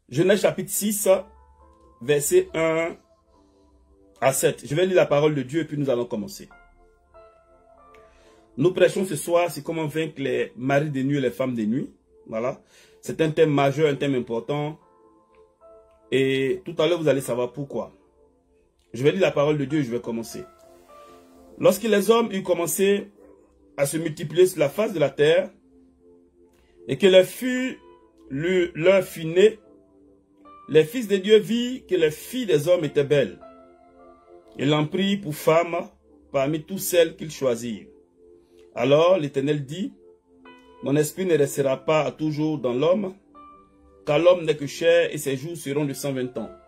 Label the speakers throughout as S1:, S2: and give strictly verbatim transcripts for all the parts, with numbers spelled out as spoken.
S1: Genèse chapitre six, verset un à sept. Je vais lire la parole de Dieu et puis nous allons commencer. Nous prêchons ce soir sur comment vaincre les maris de nuit et les femmes de nuit. Voilà. C'est un thème majeur, un thème important. Et tout à l'heure, vous allez savoir pourquoi. Je vais lire la parole de Dieu et je vais commencer. Lorsque les hommes eurent commencé à se multiplier sur la face de la terre, et que leur fut, le, leur fut né, les fils de Dieu virent que les filles des hommes étaient belles. Ils l'en prirent pour femme parmi toutes celles qu'ils choisirent. Alors l'Éternel dit, mon esprit ne restera pas toujours dans l'homme, car l'homme n'est que chair et ses jours seront de cent vingt ans.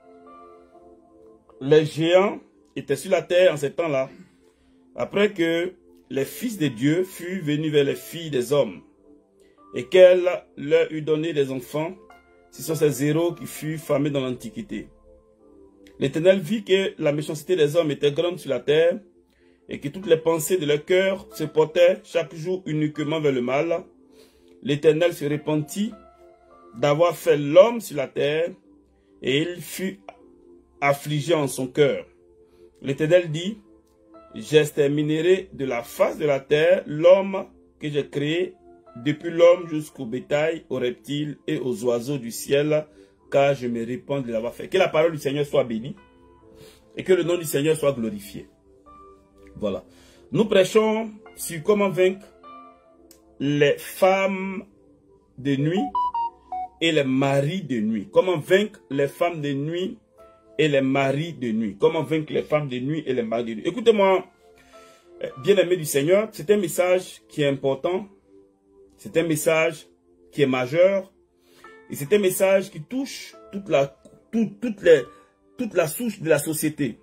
S1: Les géants étaient sur la terre en ces temps-là, après que les fils de Dieu furent venus vers les filles des hommes, et qu'elle leur eut donné des enfants. Ce sont ces héros qui furent famés dans l'Antiquité. L'Éternel vit que la méchanceté des hommes était grande sur la terre, et que toutes les pensées de leur cœur se portaient chaque jour uniquement vers le mal. L'Éternel se repentit d'avoir fait l'homme sur la terre, et il fut affligé en son cœur. L'Éternel dit, j'exterminerai de la face de la terre l'homme que j'ai créé, depuis l'homme jusqu'au bétail, aux reptiles et aux oiseaux du ciel, car je me répands de l'avoir fait. Que la parole du Seigneur soit bénie et que le nom du Seigneur soit glorifié. Voilà. Nous prêchons sur comment vaincre les femmes de nuit et les maris de nuit. Comment vaincre les femmes de nuit et les maris de nuit. Comment vaincre les femmes de nuit et les maris de nuit. Écoutez-moi, bien-aimés du Seigneur, c'est un message qui est important. C'est un message qui est majeur. Et c'est un message qui touche toute la, tout, toute les, toute la souche de la société.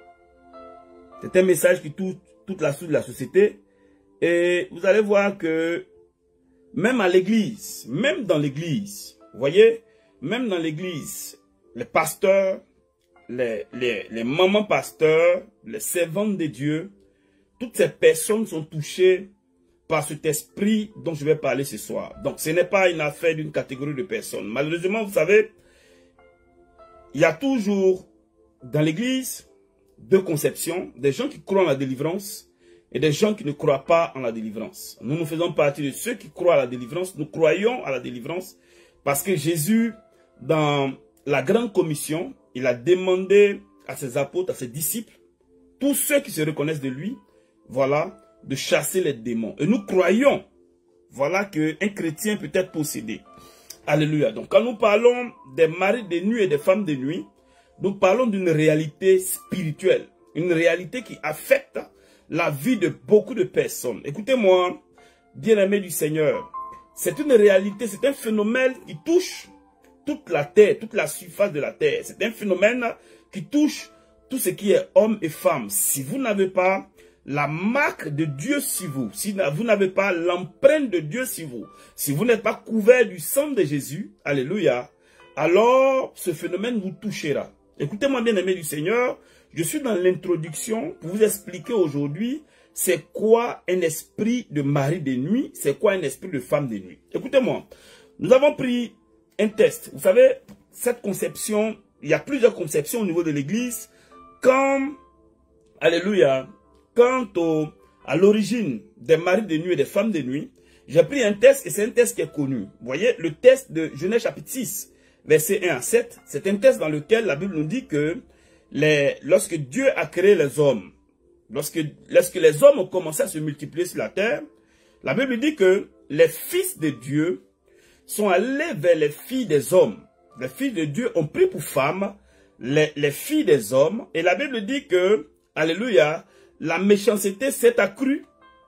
S1: C'est un message qui touche toute la souche de la société. Et vous allez voir que même à l'église, même dans l'église, vous voyez, même dans l'église, les pasteurs, les, les, les mamans pasteurs, les servantes de Dieu, toutes ces personnes sont touchées par cet esprit dont je vais parler ce soir. Donc, ce n'est pas une affaire d'une catégorie de personnes. Malheureusement, vous savez, il y a toujours dans l'église deux conceptions, des gens qui croient en la délivrance et des gens qui ne croient pas en la délivrance. Nous, nous faisons partie de ceux qui croient à la délivrance. Nous croyons à la délivrance parce que Jésus, dans la grande commission, il a demandé à ses apôtres, à ses disciples, tous ceux qui se reconnaissent de lui, voilà, de chasser les démons. Et nous croyons, voilà, qu'un chrétien peut être possédé. Alléluia. Donc, quand nous parlons des maris de nuit et des femmes de nuit, nous parlons d'une réalité spirituelle. Une réalité qui affecte la vie de beaucoup de personnes. Écoutez-moi, bien-aimés du Seigneur, c'est une réalité, c'est un phénomène qui touche toute la terre, toute la surface de la terre. C'est un phénomène qui touche tout ce qui est homme et femme. Si vous n'avez pas la marque de Dieu sur vous, si vous n'avez pas l'empreinte de Dieu sur vous, si vous n'êtes pas couvert du sang de Jésus, alléluia, alors ce phénomène vous touchera. Écoutez-moi, bien-aimés du Seigneur, je suis dans l'introduction pour vous expliquer aujourd'hui c'est quoi un esprit de mari de nuit, c'est quoi un esprit de femme de nuit. Écoutez-moi, nous avons pris un test. Vous savez, cette conception, il y a plusieurs conceptions au niveau de l'église. Quand, alléluia, quant au, à l'origine des maris de nuit et des femmes de nuit, j'ai pris un test et c'est un test qui est connu. Vous voyez, le test de Genèse chapitre six, verset un à sept, c'est un test dans lequel la Bible nous dit que les, lorsque Dieu a créé les hommes, lorsque, lorsque les hommes ont commencé à se multiplier sur la terre, la Bible dit que les fils de Dieu sont allés vers les filles des hommes. Les filles de Dieu ont pris pour femmes les, les filles des hommes. Et la Bible dit que, alléluia, la méchanceté s'est accrue.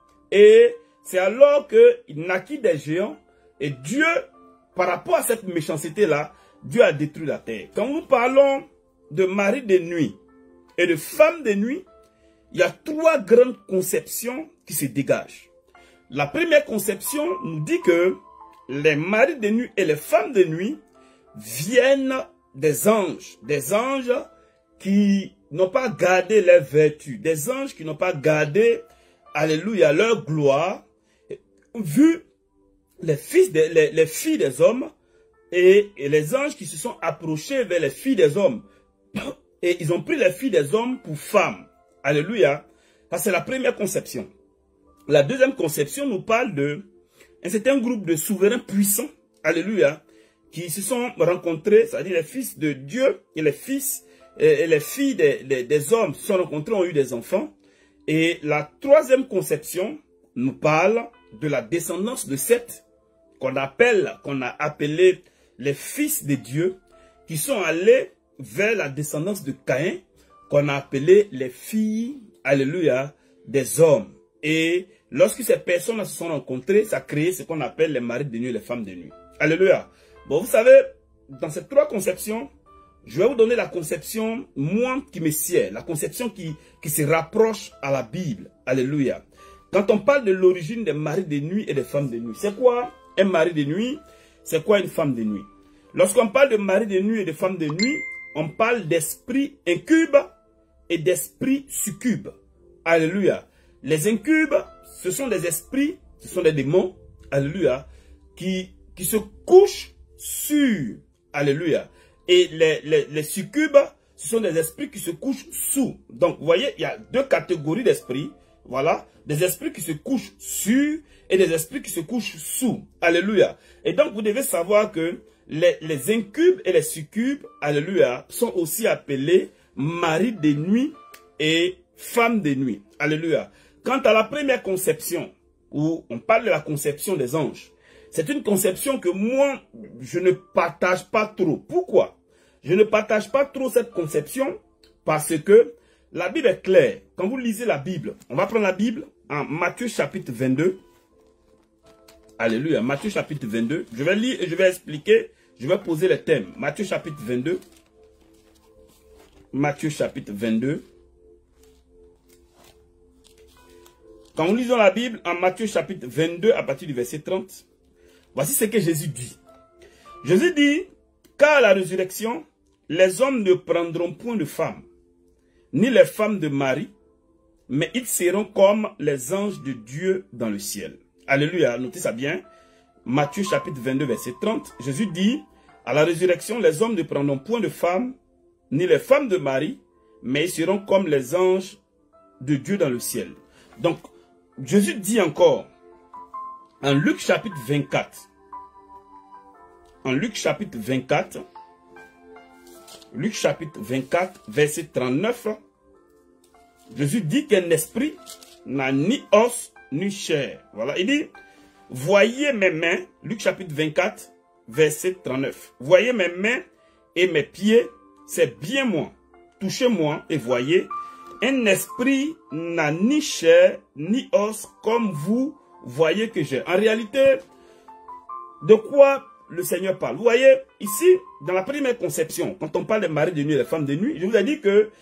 S1: Et c'est alors qu'il naquit des géants. Et Dieu, par rapport à cette méchanceté-là, Dieu a détruit la terre. Quand nous parlons de mari de nuit et de femme de nuit, il y a trois grandes conceptions qui se dégagent. La première conception nous dit que les maris de nuit et les femmes de nuit viennent des anges. Des anges qui n'ont pas gardé leurs vertus. Des anges qui n'ont pas gardé, alléluia, leur gloire. Vu les, fils de, les, les filles des hommes, et, et les anges qui se sont approchés vers les filles des hommes. Et ils ont pris les filles des hommes pour femmes. Alléluia. Ça, c'est la première conception. La deuxième conception nous parle de un certain groupe de souverains puissants. Alléluia. Qui se sont rencontrés, c'est-à-dire les fils de Dieu et les fils et les filles des, des, des hommes se sont rencontrés, ont eu des enfants. Et la troisième conception nous parle de la descendance de Seth, qu'on appelle, qu'on a appelé les fils de Dieu, qui sont allés vers la descendance de Caïn, qu'on a appelé les filles, alléluia, des hommes. Et lorsque ces personnes se sont rencontrées, ça a créé ce qu'on appelle les maris de nuit et les femmes de nuit. Alléluia. Bon, vous savez, dans ces trois conceptions, je vais vous donner la conception, moi, qui me sied, la conception qui, qui se rapproche à la Bible. Alléluia. Quand on parle de l'origine des maris de nuit et des femmes de nuit, c'est quoi un mari de nuit? C'est quoi une femme de nuit? Lorsqu'on parle de mari de nuit et de femmes de nuit, on parle d'esprit incube et d'esprit succube. Alléluia. Les incubes, ce sont des esprits, ce sont des démons, alléluia, qui, qui se couchent sur, alléluia. Et les, les, les succubes, ce sont des esprits qui se couchent sous. Donc, vous voyez, il y a deux catégories d'esprits. Voilà, des esprits qui se couchent sur et des esprits qui se couchent sous. Alléluia. Et donc, vous devez savoir que les, les incubes et les succubes, alléluia, sont aussi appelés maris de nuit et femmes de nuit. Alléluia. Quant à la première conception, où on parle de la conception des anges, c'est une conception que moi, je ne partage pas trop. Pourquoi? Je ne partage pas trop cette conception parce que la Bible est claire. Quand vous lisez la Bible, on va prendre la Bible en Matthieu chapitre vingt-deux. Alléluia, Matthieu chapitre vingt-deux. Je vais lire et je vais expliquer, je vais poser les thèmes. Matthieu chapitre vingt-deux. Matthieu chapitre vingt-deux. Quand nous lisons la Bible en Matthieu chapitre vingt-deux à partir du verset trente, voici ce que Jésus dit. Jésus dit, car à la résurrection, les hommes ne prendront point de femmes, ni les femmes de Marie, mais ils seront comme les anges de Dieu dans le ciel. Alléluia, notez ça bien. Matthieu chapitre vingt-deux, verset trente, Jésus dit, à la résurrection, les hommes ne prendront point de femmes, ni les femmes de Marie, mais ils seront comme les anges de Dieu dans le ciel. Donc, Jésus dit encore, en Luc chapitre vingt-quatre, en Luc chapitre vingt-quatre, Luc chapitre vingt-quatre, verset trente-neuf, Jésus dit qu'un esprit n'a ni os ni chair. Voilà, il dit, voyez mes mains, Luc chapitre vingt-quatre, verset trente-neuf. Voyez mes mains et mes pieds, c'est bien moi. Touchez-moi et voyez, un esprit n'a ni chair ni os comme vous voyez que j'ai. En réalité, de quoi le Seigneur parle? Vous voyez, ici, dans la première conception, quand on parle des maris de nuit et des femmes de nuit, je vous ai dit que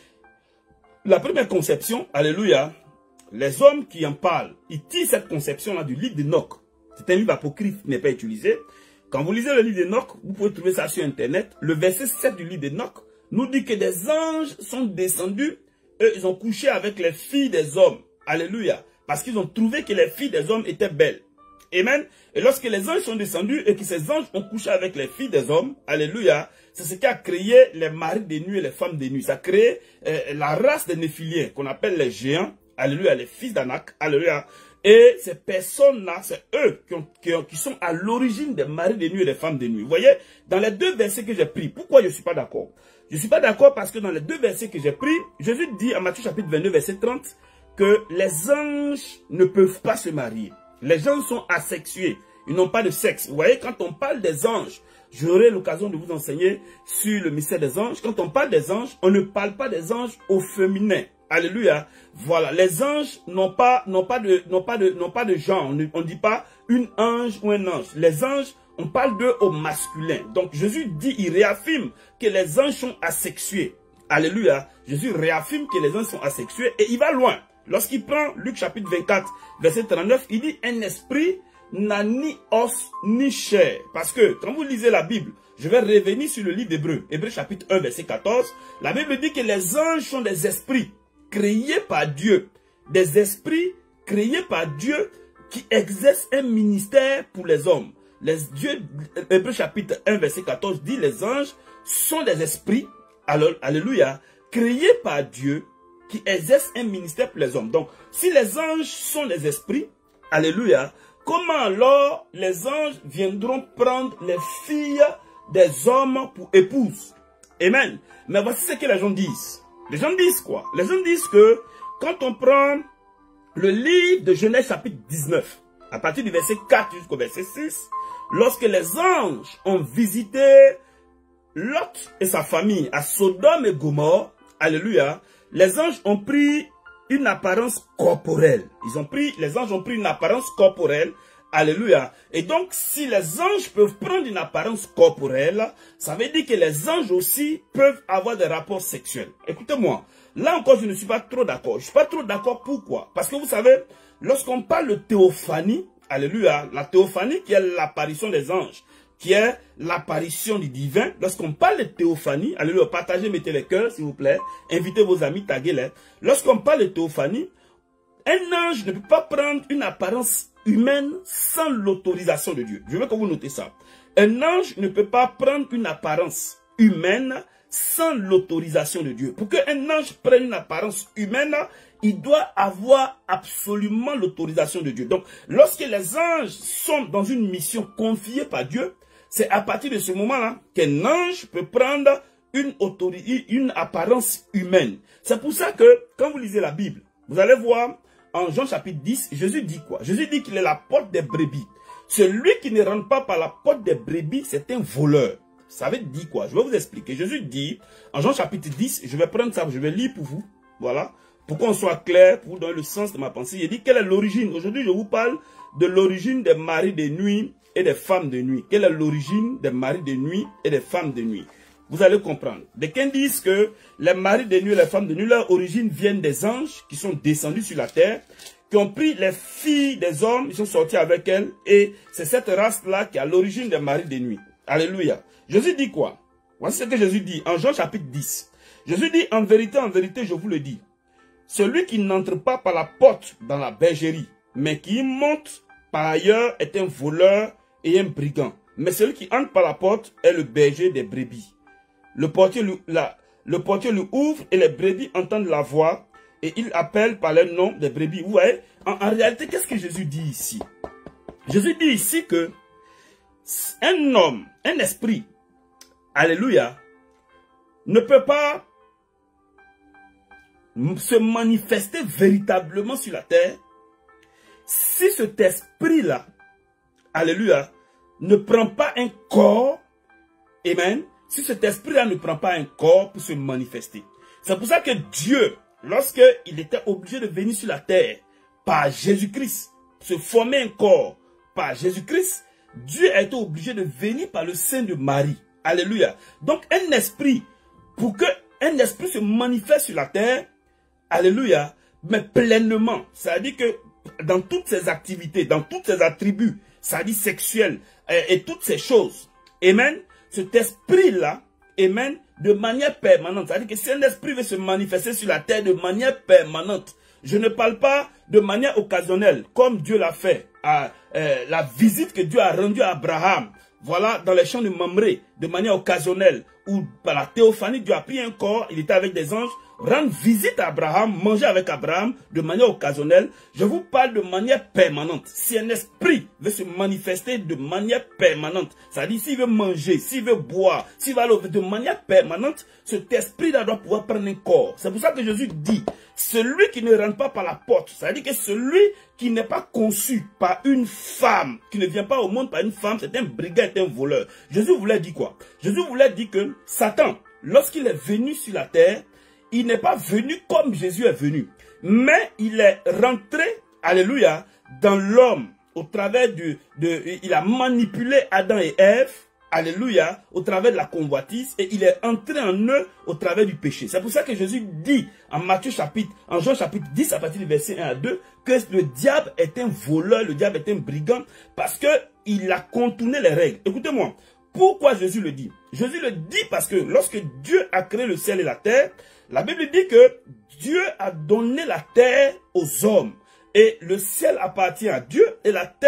S1: la première conception, alléluia, les hommes qui en parlent, ils tirent cette conception-là du livre d'Enoch. C'est un livre apocryphe qui n'est pas utilisé. Quand vous lisez le livre d'Enoch, vous pouvez trouver ça sur Internet. Le verset sept du livre d'Enoch nous dit que des anges sont descendus. Eux, ils ont couché avec les filles des hommes. Alléluia. Parce qu'ils ont trouvé que les filles des hommes étaient belles. Amen. Et lorsque les anges sont descendus et que ces anges ont couché avec les filles des hommes, alléluia, c'est ce qui a créé les maris de nuit et les femmes de nuit. Ça a créé euh, la race des Néphiliens qu'on appelle les géants, alléluia, les fils d'Anak, alléluia. Et ces personnes-là, c'est eux qui, ont, qui, ont, qui sont à l'origine des maris de nuit et des femmes de nuit. Vous voyez, dans les deux versets que j'ai pris, pourquoi je ne suis pas d'accord? Je ne suis pas d'accord parce que dans les deux versets que j'ai pris, Jésus dit à Matthieu chapitre vingt-deux, verset trente, que les anges ne peuvent pas se marier. Les gens sont asexués. Ils n'ont pas de sexe. Vous voyez, quand on parle des anges, j'aurai l'occasion de vous enseigner sur le mystère des anges. Quand on parle des anges, on ne parle pas des anges au féminin. Alléluia. Voilà. Les anges n'ont pas, n'ont pas de, n'ont pas de, n'ont pas de genre. On ne dit pas une ange ou un ange. Les anges, on parle d'eux au masculin. Donc, Jésus dit, il réaffirme que les anges sont asexués. Alléluia. Jésus réaffirme que les anges sont asexués et il va loin. Lorsqu'il prend Luc chapitre vingt-quatre, verset trente-neuf, il dit un esprit n'a ni os ni chair. Parce que quand vous lisez la Bible, je vais revenir sur le livre d'Hébreux, Hébreux chapitre un, verset quatorze, la Bible dit que les anges sont des esprits créés par Dieu. Des esprits créés par Dieu qui exercent un ministère pour les hommes. les dieux, Hébreux chapitre un, verset quatorze dit, les anges sont des esprits, alors, alléluia, créés par Dieu, qui exercent un ministère pour les hommes. Donc, si les anges sont des esprits, alléluia, comment alors les anges viendront prendre les filles des hommes pour épouses? Amen. Mais voici ce que les gens disent. Les gens disent quoi? Les gens disent que quand on prend le livre de Genèse chapitre dix-neuf, à partir du verset quatre jusqu'au verset six, lorsque les anges ont visité Lot et sa famille à Sodome et Gomorrhe, alléluia, les anges ont pris une apparence corporelle. Ils ont pris, les anges ont pris une apparence corporelle. Alléluia. Et donc, si les anges peuvent prendre une apparence corporelle, ça veut dire que les anges aussi peuvent avoir des rapports sexuels. Écoutez-moi, là encore, je ne suis pas trop d'accord. Je ne suis pas trop d'accord. Pourquoi? Parce que vous savez, lorsqu'on parle de théophanie, alléluia, la théophanie qui est l'apparition des anges, qui est l'apparition du divin. Lorsqu'on parle de théophanie, alléluia, partagez, mettez les cœurs, s'il vous plaît. Invitez vos amis, taguez-les. Lorsqu'on parle de théophanie, un ange ne peut pas prendre une apparence humaine sans l'autorisation de Dieu. Je veux que vous notez ça. Un ange ne peut pas prendre une apparence humaine sans l'autorisation de Dieu. Pour qu'un ange prenne une apparence humaine, il doit avoir absolument l'autorisation de Dieu. Donc, lorsque les anges sont dans une mission confiée par Dieu, c'est à partir de ce moment-là qu'un ange peut prendre une autorité, une apparence humaine. C'est pour ça que, quand vous lisez la Bible, vous allez voir, en Jean chapitre dix, Jésus dit quoi? Jésus dit qu'il est la porte des brebis. Celui qui ne rentre pas par la porte des brebis, c'est un voleur. Ça veut dire quoi? Je vais vous expliquer. Jésus dit, en Jean chapitre dix, je vais prendre ça, je vais lire pour vous. Voilà. Pour qu'on soit clair, pour vous donner le sens de ma pensée. Il dit, quelle est l'origine? Aujourd'hui, je vous parle de l'origine des maris de nuit et des femmes de nuit. Quelle est l'origine des maris de nuit et des femmes de nuit? Vous allez comprendre. Quelqu'un disent que les maris de nuit et les femmes de nuit, leur origine viennent des anges qui sont descendus sur la terre, qui ont pris les filles des hommes, ils sont sortis avec elles, et c'est cette race-là qui est à l'origine des maris de nuit. Alléluia. Jésus dit quoi? Voici ce que Jésus dit en Jean chapitre dix. Jésus dit, en vérité, en vérité, je vous le dis, celui qui n'entre pas par la porte dans la bergerie, mais qui y monte par ailleurs est un voleur et un brigand. Mais celui qui entre par la porte est le berger des brebis. Le portier, lui, la, le portier lui ouvre et les brebis entendent la voix et il appelle par le nom des brebis. Vous voyez, en, en réalité, qu'est-ce que Jésus dit ici? Jésus dit ici que un homme, un esprit, alléluia, ne peut pas se manifester véritablement sur la terre si cet esprit-là, alléluia, ne prend pas un corps, amen, si cet esprit-là ne prend pas un corps pour se manifester. C'est pour ça que Dieu, lorsqu'il était obligé de venir sur la terre par Jésus-Christ, se former un corps par Jésus-Christ, Dieu a été obligé de venir par le sein de Marie. Alléluia. Donc un esprit, pour que un esprit se manifeste sur la terre, alléluia, mais pleinement, c'est-à-dire que dans toutes ses activités, dans tous ses attributs, c'est-à-dire sexuels et, et toutes ces choses, amen, cet esprit-là, amen, de manière permanente. C'est-à-dire que si un esprit veut se manifester sur la terre de manière permanente, je ne parle pas de manière occasionnelle, comme Dieu l'a fait, à euh, la visite que Dieu a rendue à Abraham, voilà, dans les champs de Mamré, de manière occasionnelle, ou par la théophanie, Dieu a pris un corps, il était avec des anges, rendre visite à Abraham, manger avec Abraham de manière occasionnelle. Je vous parle de manière permanente. Si un esprit veut se manifester de manière permanente, c'est-à-dire s'il veut manger, s'il veut boire, s'il va aller de manière permanente, cet esprit-là doit pouvoir prendre un corps. C'est pour ça que Jésus dit, celui qui ne rentre pas par la porte, c'est-à-dire que celui qui n'est pas conçu par une femme, qui ne vient pas au monde par une femme, c'est un brigand, c'est un voleur. Jésus voulait dire quoi? Jésus voulait dire que Satan, lorsqu'il est venu sur la terre, il n'est pas venu comme Jésus est venu, mais il est rentré, alléluia, dans l'homme, au travers de, de, il a manipulé Adam et Ève, alléluia, au travers de la convoitise, et il est entré en eux au travers du péché. C'est pour ça que Jésus dit en Matthieu chapitre, en Jean chapitre dix, à partir du verset un à deux, que le diable est un voleur, le diable est un brigand, parce que il a contourné les règles. Écoutez-moi, pourquoi Jésus le dit? Jésus le dit parce que lorsque Dieu a créé le ciel et la terre, la Bible dit que Dieu a donné la terre aux hommes. Et le ciel appartient à Dieu et la terre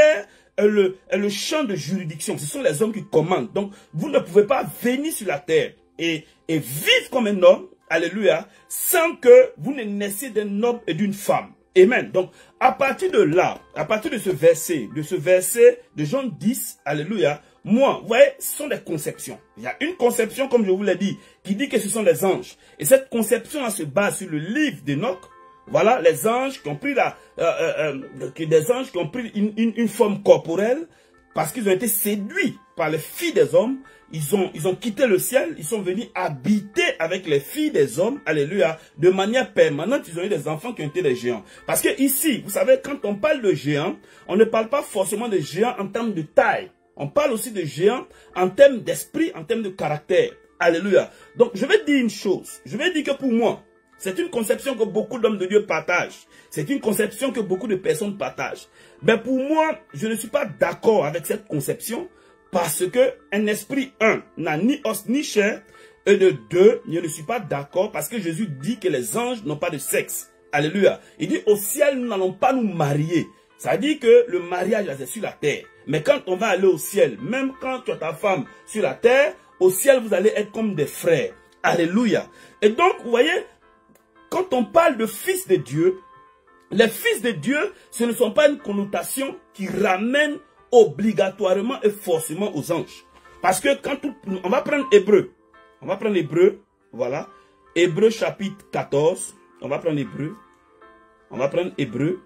S1: est le, est le champ de juridiction. Ce sont les hommes qui commandent. Donc, vous ne pouvez pas venir sur la terre et, et vivre comme un homme, alléluia, sans que vous ne naissiez d'un homme et d'une femme. Amen. Donc, à partir de là, à partir de ce verset, de ce verset de Jean dix, alléluia, moi, vous voyez, ce sont des conceptions. Il y a une conception, comme je vous l'ai dit, qui dit que ce sont des anges. Et cette conception se base sur le livre d'Enoch. Voilà, les anges qui ont pris la, euh, euh, euh, des anges qui ont pris une, une, une forme corporelle parce qu'ils ont été séduits par les filles des hommes. Ils ont, ils ont quitté le ciel, ils sont venus habiter avec les filles des hommes, alléluia, de manière permanente. Ils ont eu des enfants qui ont été des géants. Parce que ici, vous savez, quand on parle de géants, on ne parle pas forcément de géants en termes de taille. On parle aussi de géants en termes d'esprit, en termes de caractère. Alléluia. Donc, je vais dire une chose. Je vais dire que pour moi, c'est une conception que beaucoup d'hommes de Dieu partagent. C'est une conception que beaucoup de personnes partagent. Mais pour moi, je ne suis pas d'accord avec cette conception parce que un esprit, un, n'a ni os ni chair. Et de deux, je ne suis pas d'accord parce que Jésus dit que les anges n'ont pas de sexe. Alléluia. Il dit au ciel, nous n'allons pas nous marier. Ça dit que le mariage, c'est sur la terre. Mais quand on va aller au ciel, même quand tu as ta femme sur la terre, au ciel, vous allez être comme des frères. Alléluia. Et donc, vous voyez, quand on parle de fils de Dieu, les fils de Dieu, ce ne sont pas une connotation qui ramène obligatoirement et forcément aux anges. Parce que quand tout, on va prendre Hébreu, on va prendre Hébreu, voilà, Hébreu chapitre quatorze, on va prendre Hébreu, on va prendre Hébreu,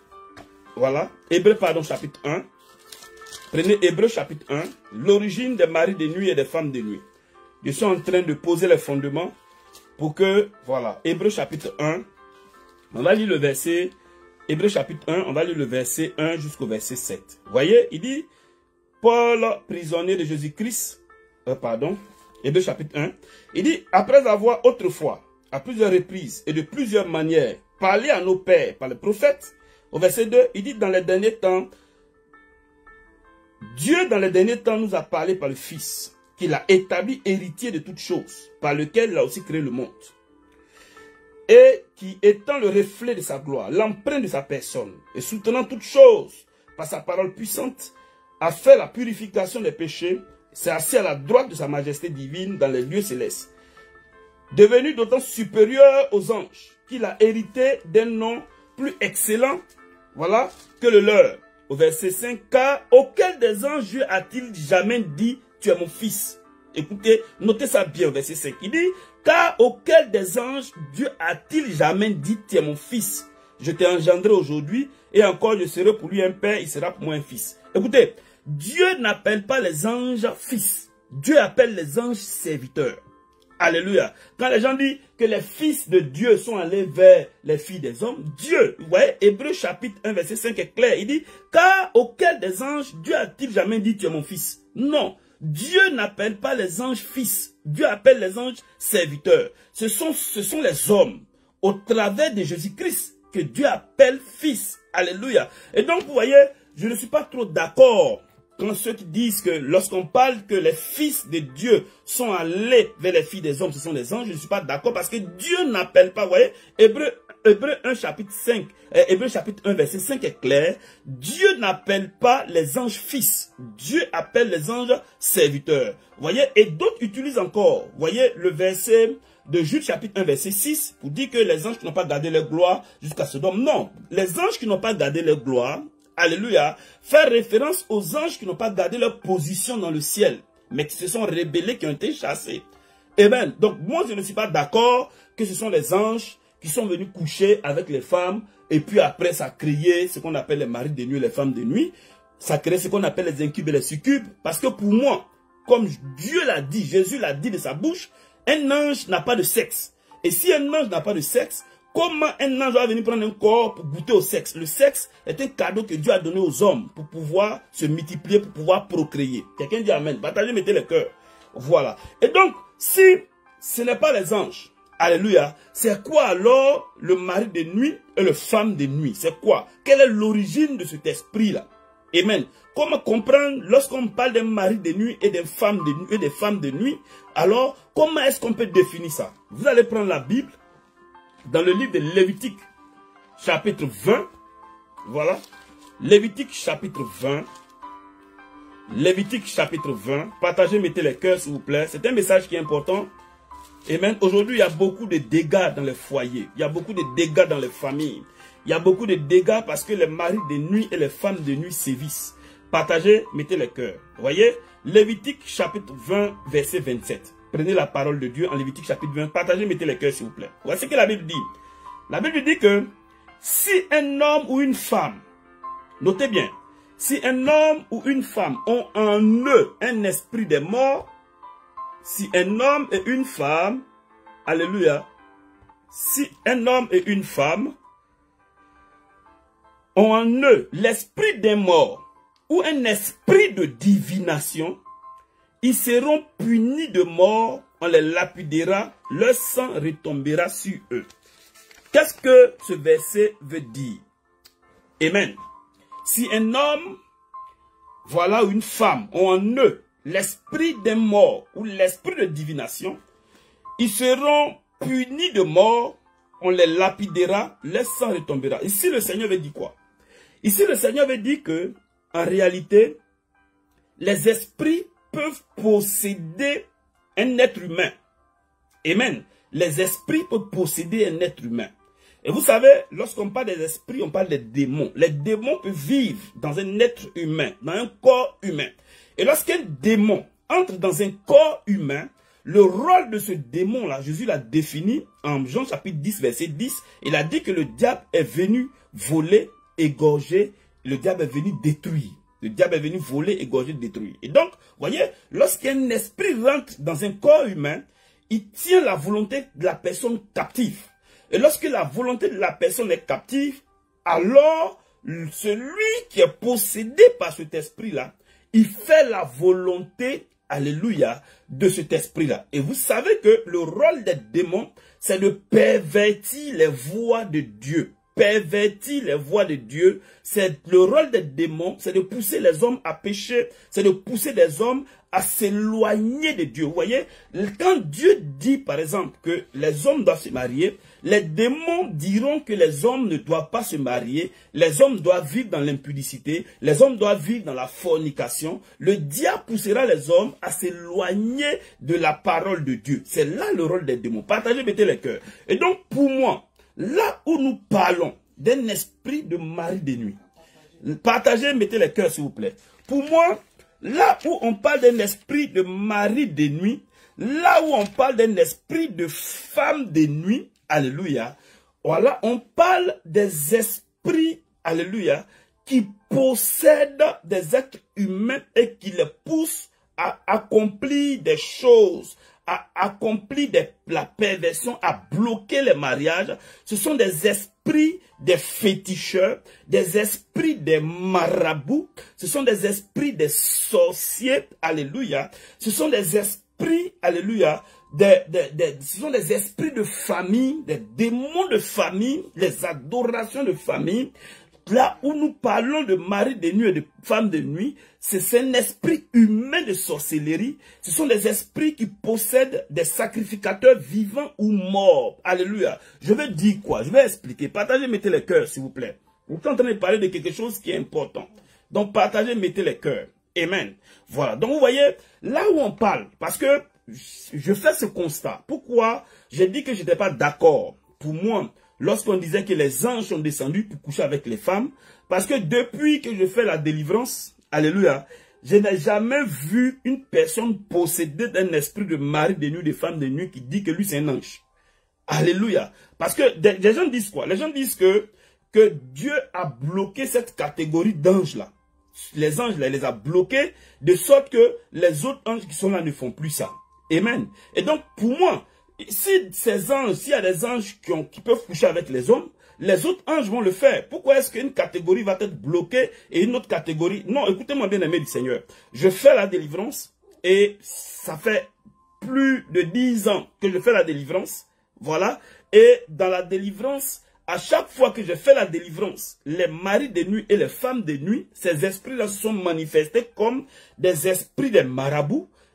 S1: voilà, Hébreu pardon chapitre un, prenez Hébreu chapitre un, l'origine des maris de nuit et des femmes de nuit. Je suis en train de poser les fondements pour que, voilà, Hébreu chapitre un, on va lire le verset, Hébreu chapitre un, on va lire le verset un jusqu'au verset sept. Vous voyez, il dit, Paul, prisonnier de Jésus-Christ, euh, pardon, Hébreu chapitre un, il dit, après avoir autrefois, à plusieurs reprises et de plusieurs manières, parlé à nos pères par les prophètes, au verset deux, il dit, dans les derniers temps, Dieu dans les derniers temps nous a parlé par le Fils, qu'il a établi héritier de toutes choses, par lequel il a aussi créé le monde. Et qui étant le reflet de sa gloire, l'empreinte de sa personne, et soutenant toutes choses par sa parole puissante, a fait la purification des péchés, s'est assis à la droite de sa majesté divine dans les lieux célestes, devenu d'autant supérieur aux anges, qu'il a hérité d'un nom plus excellent, voilà, que le leur. Au verset cinq, car auquel des anges Dieu a-t-il jamais dit, tu es mon fils? Écoutez, notez ça bien au verset cinq. Il dit, car auquel des anges Dieu a-t-il jamais dit, tu es mon fils? Je t'ai engendré aujourd'hui et encore je serai pour lui un père, il sera pour moi un fils. Écoutez, Dieu n'appelle pas les anges fils. Dieu appelle les anges serviteurs. Alléluia. Quand les gens disent que les fils de Dieu sont allés vers les filles des hommes, Dieu, vous voyez, Hébreu chapitre un, verset cinq est clair. Il dit, car auquel des anges, Dieu a-t-il jamais dit, tu es mon fils? Non. Dieu n'appelle pas les anges fils. Dieu appelle les anges serviteurs. Ce sont, ce sont les hommes, au travers de Jésus-Christ, que Dieu appelle fils. Alléluia. Et donc, vous voyez, je ne suis pas trop d'accord quand ceux qui disent que lorsqu'on parle que les fils de Dieu sont allés vers les filles des hommes, ce sont les anges, je ne suis pas d'accord parce que Dieu n'appelle pas, vous voyez, Hébreu, Hébreu un chapitre cinq, euh, Hébreu chapitre un verset cinq est clair, Dieu n'appelle pas les anges fils, Dieu appelle les anges serviteurs, vous voyez, et d'autres utilisent encore, vous voyez, le verset de Jude chapitre un verset six, pour dire que les anges qui n'ont pas gardé leur gloire jusqu'à Sodome, non, les anges qui n'ont pas gardé leur gloire, alléluia, faire référence aux anges qui n'ont pas gardé leur position dans le ciel, mais qui se sont rebellés, qui ont été chassés. Amen. Donc, moi, je ne suis pas d'accord que ce sont les anges qui sont venus coucher avec les femmes, et puis après, ça a créé ce qu'on appelle les maris de nuit et les femmes de nuit. Ça crée ce qu'on appelle les incubes et les succubes. Parce que pour moi, comme Dieu l'a dit, Jésus l'a dit de sa bouche, un ange n'a pas de sexe. Et si un ange n'a pas de sexe, comment un ange va venir prendre un corps pour goûter au sexe? Le sexe est un cadeau que Dieu a donné aux hommes pour pouvoir se multiplier, pour pouvoir procréer. Quelqu'un dit Amen. Partagez, mettez le cœur. Voilà. Et donc, si ce n'est pas les anges, alléluia, c'est quoi alors le mari de nuit et le femme de nuit? C'est quoi? Quelle est l'origine de cet esprit-là? Amen. Comment comprendre lorsqu'on parle d'un mari de nuit et des femmes de nuit et des femmes de nuit? Alors, comment est-ce qu'on peut définir ça? Vous allez prendre la Bible dans le livre de Lévitique, chapitre vingt, voilà, Lévitique, chapitre vingt, Lévitique chapitre vingt. Partagez, mettez les cœurs s'il vous plaît. C'est un message qui est important. Et même aujourd'hui, il y a beaucoup de dégâts dans les foyers. Il y a beaucoup de dégâts dans les familles. Il y a beaucoup de dégâts parce que les maris de nuit et les femmes de nuit sévissent. Partagez, mettez les cœurs. Vous voyez, Lévitique chapitre vingt, verset vingt-sept. Prenez la parole de Dieu en Lévitique chapitre vingt. Partagez, mettez les cœurs s'il vous plaît. Voici ce que la Bible dit. La Bible dit que si un homme ou une femme, notez bien, si un homme ou une femme ont en eux un esprit des morts, si un homme et une femme, alléluia, si un homme et une femme ont en eux l'esprit des morts ou un esprit de divination, ils seront punis de mort, on les lapidera, leur sang retombera sur eux. Qu'est-ce que ce verset veut dire? Amen. Si un homme, voilà, ou une femme ont en eux l'esprit des morts ou l'esprit de divination, ils seront punis de mort, on les lapidera, leur sang retombera. Ici, le Seigneur veut dire quoi? Ici, le Seigneur veut dire que, en réalité, les esprits peuvent posséder un être humain. Amen. Les esprits peuvent posséder un être humain. Et vous savez, lorsqu'on parle des esprits, on parle des démons. Les démons peuvent vivre dans un être humain, dans un corps humain. Et lorsqu'un démon entre dans un corps humain, le rôle de ce démon-là, Jésus l'a défini en Jean chapitre dix, verset dix. Il a dit que le diable est venu voler, égorger. Le diable est venu détruire. Le diable est venu voler, égorger, détruire. Et donc, voyez, lorsqu'un esprit rentre dans un corps humain, il tient la volonté de la personne captive. Et lorsque la volonté de la personne est captive, alors celui qui est possédé par cet esprit-là, il fait la volonté, alléluia, de cet esprit-là. Et vous savez que le rôle des démons, c'est de pervertir les voies de Dieu. Pervertir les voies de Dieu, c'est le rôle des démons, c'est de pousser les hommes à pécher, c'est de pousser les hommes à s'éloigner de Dieu. Vous voyez, quand Dieu dit par exemple que les hommes doivent se marier, les démons diront que les hommes ne doivent pas se marier, les hommes doivent vivre dans l'impudicité, les hommes doivent vivre dans la fornication. Le diable poussera les hommes à s'éloigner de la parole de Dieu. C'est là le rôle des démons. Partagez, mettez les cœurs. Et donc pour moi, là où nous parlons d'un esprit de mari de nuit, partagez, mettez les cœurs s'il vous plaît. Pour moi, là où on parle d'un esprit de mari de nuit, là où on parle d'un esprit de femme de nuit, alléluia, voilà, on parle des esprits, alléluia, qui possèdent des êtres humains et qui les poussent à accomplir des choses, à accomplir des, la perversion, à bloquer les mariages. Ce sont des esprits des féticheurs, des esprits des marabouts, ce sont des esprits des sorciers, alléluia. Ce sont des esprits, alléluia, des, des, des, ce sont des esprits de famille, des démons de famille, les adorations de famille. Là où nous parlons de mari de nuit et de femme de nuit, c'est un esprit humain de sorcellerie. Ce sont des esprits qui possèdent des sacrificateurs vivants ou morts. Alléluia. Je vais dire quoi? Je vais expliquer. Partagez, mettez les cœurs, s'il vous plaît. Vous êtes en train de parler de quelque chose qui est important. Donc, partagez, mettez les cœurs. Amen. Voilà. Donc, vous voyez, là où on parle, parce que je fais ce constat. Pourquoi j'ai dit que je n'étais pas d'accord? Pour moi, lorsqu'on disait que les anges sont descendus pour coucher avec les femmes, parce que depuis que je fais la délivrance, alléluia, je n'ai jamais vu une personne possédée d'un esprit de mari de nuit, de femme de nuit, qui dit que lui c'est un ange. Alléluia. Parce que des, des gens disent quoi? Les gens disent que, que Dieu a bloqué cette catégorie d'anges-là. Les anges, là, il les a bloqués, de sorte que les autres anges qui sont là ne font plus ça. Amen. Et donc, pour moi, si ces anges, s'il y a des anges qui, ont, qui peuvent coucher avec les hommes, les autres anges vont le faire. Pourquoi est-ce qu'une catégorie va être bloquée et une autre catégorie... Non, écoutez-moi bien aimé du Seigneur. Je fais la délivrance et ça fait plus de dix ans que je fais la délivrance. Voilà. Et dans la délivrance, à chaque fois que je fais la délivrance, les maris de nuit et les femmes de nuit, ces esprits-là se sont manifestés comme des esprits des marabouts,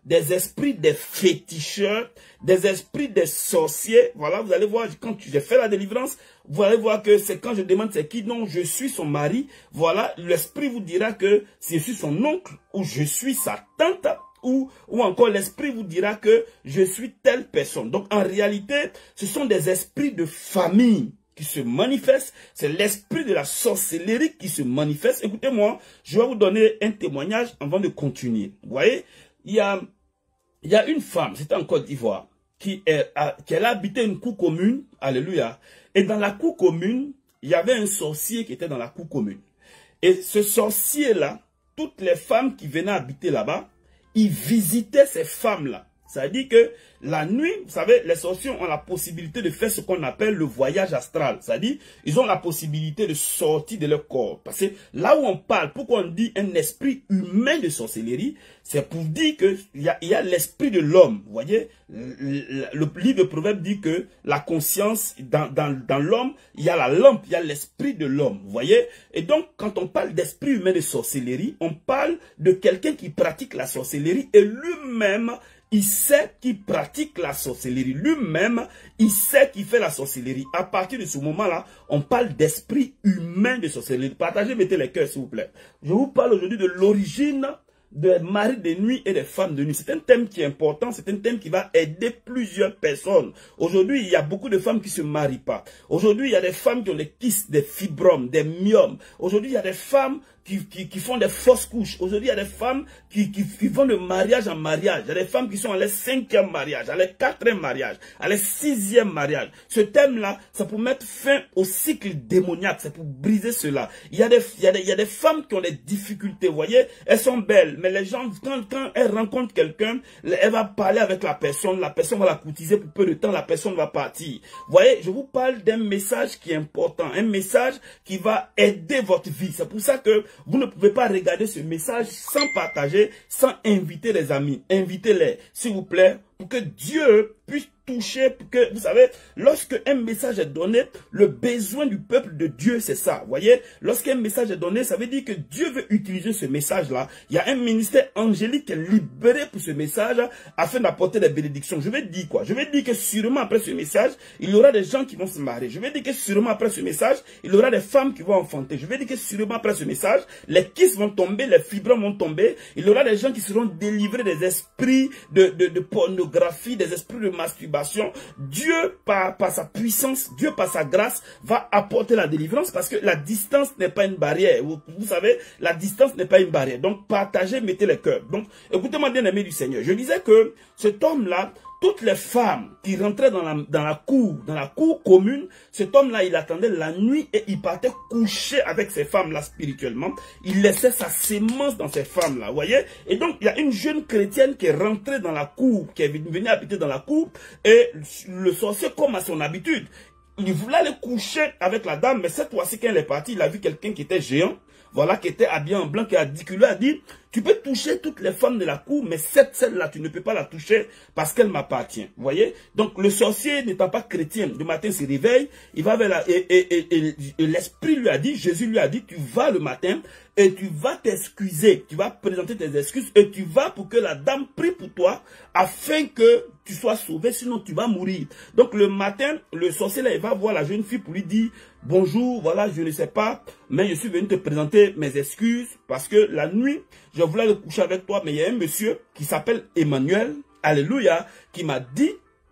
S1: des esprits des féticheurs, des esprits des sorciers. Voilà, vous allez voir, quand j'ai fait la délivrance, vous allez voir que c'est quand je demande c'est qui, non, je suis son mari. Voilà, l'esprit vous dira que je suis son oncle ou je suis sa tante. Ou, ou encore l'esprit vous dira que je suis telle personne. Donc en réalité, ce sont des esprits de famille qui se manifestent. C'est l'esprit de la sorcellerie qui se manifeste. Écoutez-moi, je vais vous donner un témoignage avant de continuer. Vous voyez, il y a, il y a une femme, c'était en Côte d'Ivoire, qui, est, qui elle a habité une cour commune. Alléluia. Et dans la cour commune, il y avait un sorcier qui était dans la cour commune. Et ce sorcier-là, toutes les femmes qui venaient habiter là-bas, il visitait ces femmes-là. Ça veut dire que la nuit, vous savez, les sorciers ont la possibilité de faire ce qu'on appelle le voyage astral. C'est-à-dire, ils ont la possibilité de sortir de leur corps. Parce que là où on parle, pourquoi on dit un esprit humain de sorcellerie, c'est pour dire qu'il y a, il y a l'esprit de l'homme. Vous voyez, le, le livre de Proverbes dit que la conscience, dans, dans, dans l'homme, il y a la lampe, il y a l'esprit de l'homme. Vous voyez? Et donc, quand on parle d'esprit humain de sorcellerie, on parle de quelqu'un qui pratique la sorcellerie et lui-même, il sait qu'il pratique la sorcellerie. Lui-même, il sait qu'il fait la sorcellerie. À partir de ce moment-là, on parle d'esprit humain de sorcellerie. Partagez, mettez les cœurs, s'il vous plaît. Je vous parle aujourd'hui de l'origine des maris de nuit et des femmes de nuit. C'est un thème qui est important, c'est un thème qui va aider plusieurs personnes. Aujourd'hui, il y a beaucoup de femmes qui ne se marient pas. Aujourd'hui, il y a des femmes qui ont des kystes, des fibromes, des myomes. Aujourd'hui, il y a des femmes qui, qui, qui font des fausses couches. Aujourd'hui, il y a des femmes qui, qui, qui vont de mariage en mariage. Il y a des femmes qui sont à leur cinquième mariage, à leur quatrième mariage, à leur sixième mariage. Ce thème-là, c'est pour mettre fin au cycle démoniaque, c'est pour briser cela. Il y a des, il y a des, il y a des femmes qui ont des difficultés, vous voyez, elles sont belles, mais les gens, quand, quand elles rencontrent quelqu'un, elle va parler avec la personne, la personne va la courtiser pour peu de temps, la personne va partir. Vous voyez, je vous parle d'un message qui est important, un message qui va aider votre vie. C'est pour ça que vous ne pouvez pas regarder ce message sans partager, sans inviter les amis. Invitez-les, s'il vous plaît, pour que Dieu puisse toucher, pour que, vous savez, lorsque un message est donné, le besoin du peuple de Dieu, c'est ça. Vous voyez, lorsqu'un message est donné, ça veut dire que Dieu veut utiliser ce message-là. Il y a un ministère angélique qui est libéré pour ce message afin d'apporter des bénédictions. Je vais dire quoi? Je vais dire que sûrement après ce message, il y aura des gens qui vont se marier. Je vais dire que sûrement après ce message, il y aura des femmes qui vont enfanter. Je vais dire que sûrement après ce message, les kystes vont tomber, les fibromes vont tomber. Il y aura des gens qui seront délivrés des esprits de, de, de pornographie, des esprits de masturbation. Dieu, par, par sa puissance, Dieu, par sa grâce, va apporter la délivrance parce que la distance n'est pas une barrière. Vous, vous savez, la distance n'est pas une barrière. Donc, partagez, mettez les cœurs. Donc, écoutez-moi, bien aimé du Seigneur. Je disais que cet homme-là, toutes les femmes qui rentraient dans la, dans la cour, dans la cour commune, cet homme-là, il attendait la nuit et il partait coucher avec ces femmes-là spirituellement. Il laissait sa sémence dans ces femmes-là, vous voyez. Et donc, il y a une jeune chrétienne qui est rentrée dans la cour, qui est venue habiter dans la cour, et le sorcier, comme à son habitude, il voulait aller coucher avec la dame, mais cette fois-ci, quand elle est partie, il a vu quelqu'un qui était géant, voilà, qui était habillé en blanc, qui a dit, qui lui a dit, tu peux toucher toutes les femmes de la cour, mais cette celle-là, tu ne peux pas la toucher parce qu'elle m'appartient. Vous voyez? Donc, le sorcier n'étant pas chrétien, le matin, il se réveille, il va vers la... Et, et, et, et, et l'esprit lui a dit, Jésus lui a dit, tu vas le matin et tu vas t'excuser. Tu vas présenter tes excuses et tu vas pour que la dame prie pour toi afin que tu sois sauvé, sinon tu vas mourir. Donc, le matin, le sorcier, là, il va voir la jeune fille pour lui dire, bonjour, voilà, je ne sais pas, mais je suis venu te présenter mes excuses parce que la nuit, je voulais le coucher avec toi, mais il y a un monsieur qui s'appelle Emmanuel, alléluia, qui m'a dit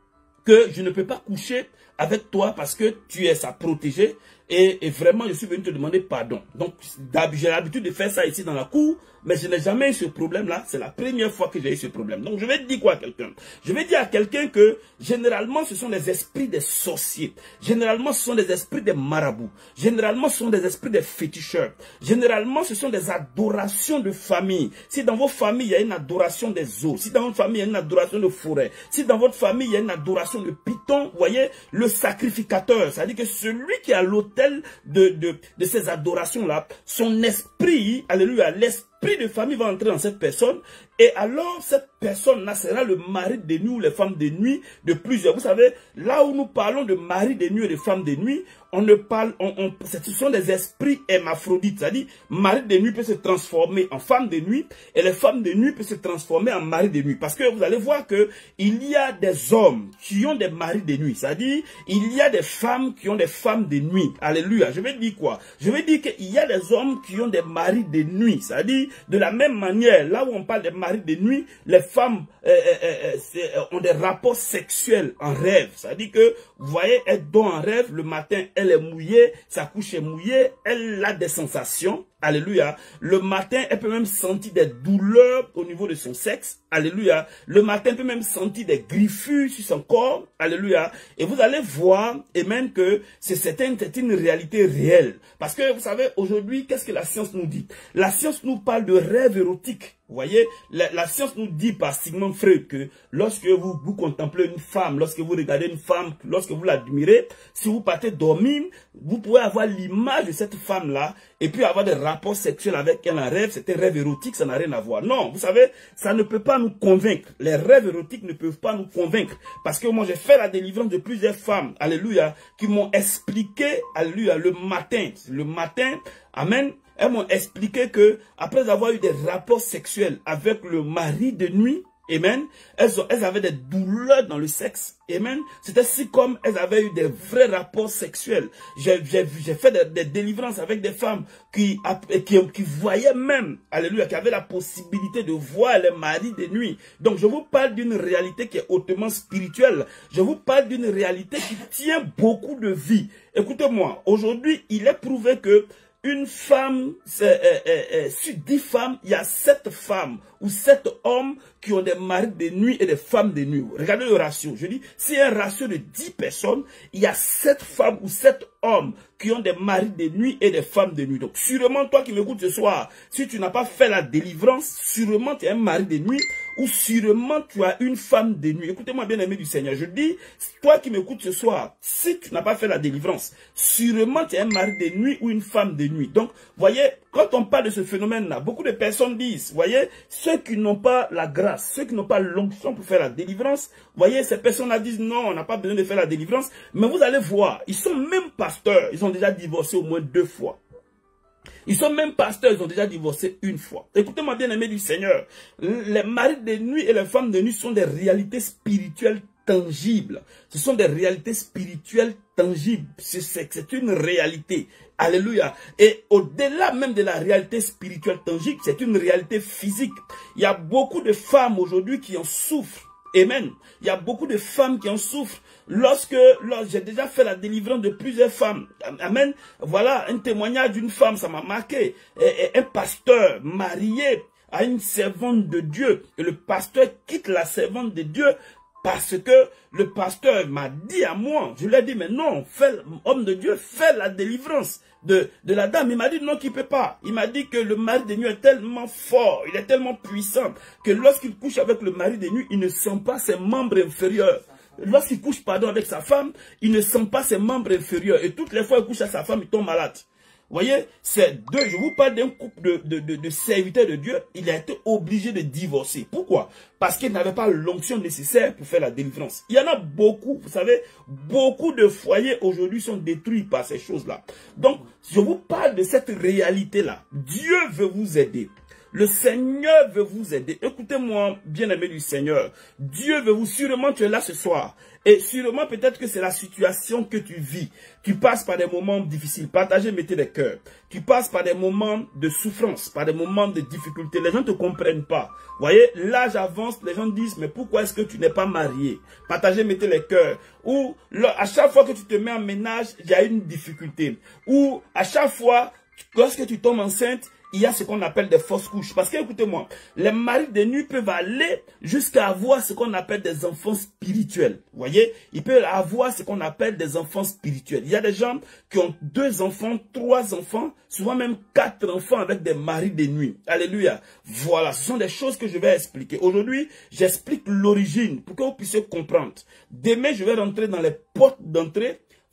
S1: que je ne peux pas coucher avec toi parce que tu es sa protégée et, et vraiment je suis venu te demander pardon. Donc j'ai l'habitude de faire ça ici dans la cour, mais je n'ai jamais eu ce problème là, c'est la première fois que j'ai eu ce problème. Donc je vais dire quoi à quelqu'un? Je vais dire à quelqu'un que généralement ce sont les esprits des sorciers, généralement ce sont des esprits des marabouts, généralement ce sont des esprits des féticheurs, généralement ce sont des adorations de famille. Si dans vos familles il y a une adoration des eaux, si dans votre famille il y a une adoration de forêt, si dans votre famille il y a une adoration de python, vous voyez, le sacrificateur, c'est-à-dire que celui qui est à l'autel de, de, de ces adorations-là, son esprit, alléluia, l'esprit de famille va entrer dans cette personne Et alors, cette personne-là sera le mari de nuit ou les femmes de nuit de plusieurs. Vous savez, là où nous parlons de mari de nuit et de femmes de nuit, on ne parle, on, on, ce sont des esprits hermaphrodites. C'est-à-dire, mari de nuit peut se transformer en femme de nuit et les femmes de nuit peuvent se transformer en mari de nuit. Parce que vous allez voir que il y a des hommes qui ont des maris de nuit. C'est-à-dire, il y a des femmes qui ont des femmes de nuit. Alléluia. Je vais dire quoi? Je vais dire qu'il y a des hommes qui ont des maris de nuit. C'est-à-dire, de la même manière, là où on parle des maris de nuit, les femmes euh, euh, euh, ont des rapports sexuels en rêve. C'est-à-dire que, vous voyez, elles dorment en rêve, le matin, elle est mouillée, sa couche est mouillée, elle a des sensations. Alléluia. Le matin, elle peut même sentir des douleurs au niveau de son sexe. Alléluia. Le matin, elle peut même sentir des griffures sur son corps. Alléluia. Et vous allez voir, et même que c'est une réalité réelle. Parce que, vous savez, aujourd'hui, qu'est-ce que la science nous dit? La science nous parle de rêves érotiques. Vous voyez, la, la science nous dit par Sigmund Freud que lorsque vous, vous contemplez une femme, lorsque vous regardez une femme, lorsque vous l'admirez, si vous partez dormir, vous pouvez avoir l'image de cette femme-là et puis avoir des rapports sexuels avec elle en rêve. C'est un rêve érotique, ça n'a rien à voir. Non, vous savez, ça ne peut pas nous convaincre. Les rêves érotiques ne peuvent pas nous convaincre. Parce que moi, j'ai fait la délivrance de plusieurs femmes, alléluia, qui m'ont expliqué, alléluia, le matin, le matin, amen. Elles m'ont expliqué que après avoir eu des rapports sexuels avec le mari de nuit, amen, elles, ont, elles avaient des douleurs dans le sexe, amen. C'était si comme elles avaient eu des vrais rapports sexuels. J'ai fait des, des délivrances avec des femmes qui, qui, qui voyaient même, alléluia, qui avaient la possibilité de voir les maris de nuit. Donc je vous parle d'une réalité qui est hautement spirituelle. Je vous parle d'une réalité qui tient beaucoup de vie. Écoutez-moi, aujourd'hui, il est prouvé que une femme, euh, euh, euh, sur dix femmes, il y a sept femmes ou sept hommes qui ont des maris de nuit et des femmes de nuit. Regardez le ratio. Je dis, s'il y a un ratio de dix personnes, il y a sept femmes ou sept hommes qui ont des maris de nuit et des femmes de nuit. Donc, sûrement, toi qui m'écoutes ce soir, si tu n'as pas fait la délivrance, sûrement tu as un mari de nuit ou sûrement tu as une femme de nuit. Écoutez-moi, bien aimé du Seigneur. Je dis, toi qui m'écoutes ce soir, si tu n'as pas fait la délivrance, sûrement tu as un mari de nuit ou une femme de nuit. Donc, voyez, quand on parle de ce phénomène-là, beaucoup de personnes disent, voyez, ceux qui n'ont pas la grâce, ceux qui n'ont pas l'onction pour faire la délivrance, voyez, ces personnes-là disent, non, on n'a pas besoin de faire la délivrance. Mais vous allez voir, ils sont même pasteurs, ils ont déjà divorcé au moins deux fois. Ils sont même pasteurs, ils ont déjà divorcé une fois. Écoutez-moi bien aimé du Seigneur, les maris de nuit et les femmes de nuit sont des réalités spirituelles tangibles. Ce sont des réalités spirituelles tangibles. C'est une réalité. Alléluia. Et au-delà même de la réalité spirituelle tangible, c'est une réalité physique. Il y a beaucoup de femmes aujourd'hui qui en souffrent. Amen. Il y a beaucoup de femmes qui en souffrent. Lorsque, lorsque j'ai déjà fait la délivrance de plusieurs femmes. Amen. Voilà un témoignage d'une femme, ça m'a marqué. Et, et un pasteur marié à une servante de Dieu. Et le pasteur quitte la servante de Dieu parce que le pasteur m'a dit à moi, je lui ai dit, mais non, fais, homme de Dieu, fais la délivrance de, de la dame. Il m'a dit non, qu'il ne peut pas. Il m'a dit que le mari de nuit est tellement fort, il est tellement puissant, que lorsqu'il couche avec le mari de nuit, il ne sent pas ses membres inférieurs. Lorsqu'il couche, pardon, avec sa femme, il ne sent pas ses membres inférieurs. Et toutes les fois qu'il couche avec sa femme, il tombe malade. Vous voyez, c'est deux. Je vous parle d'un couple de, de, de, de serviteurs de Dieu. Il a été obligé de divorcer. Pourquoi? Parce qu'il n'avait pas l'onction nécessaire pour faire la délivrance. Il y en a beaucoup. Vous savez, beaucoup de foyers aujourd'hui sont détruits par ces choses-là. Donc, je vous parle de cette réalité-là. Dieu veut vous aider. Le Seigneur veut vous aider. Écoutez-moi, bien-aimé du Seigneur. Dieu veut vous, sûrement tu es là ce soir. Et sûrement peut-être que c'est la situation que tu vis. Tu passes par des moments difficiles. Partagez, mettez des cœurs. Tu passes par des moments de souffrance, par des moments de difficulté. Les gens ne te comprennent pas. Vous voyez, l'âge avance, les gens disent, mais pourquoi est-ce que tu n'es pas marié? Partagez, mettez les cœurs. Ou à chaque fois que tu te mets en ménage, il y a une difficulté. Ou à chaque fois, lorsque tu tombes enceinte, il y a ce qu'on appelle des fausses couches. Parce que, écoutez-moi, les maris de nuit peuvent aller jusqu'à avoir ce qu'on appelle des enfants spirituels. Vous voyez, ils peuvent avoir ce qu'on appelle des enfants spirituels. Il y a des gens qui ont deux enfants, trois enfants, souvent même quatre enfants avec des maris de nuit. Alléluia. Voilà, ce sont des choses que je vais expliquer. Aujourd'hui, j'explique l'origine pour que vous puissiez comprendre. Demain, je vais rentrer dans les portes d'entrée.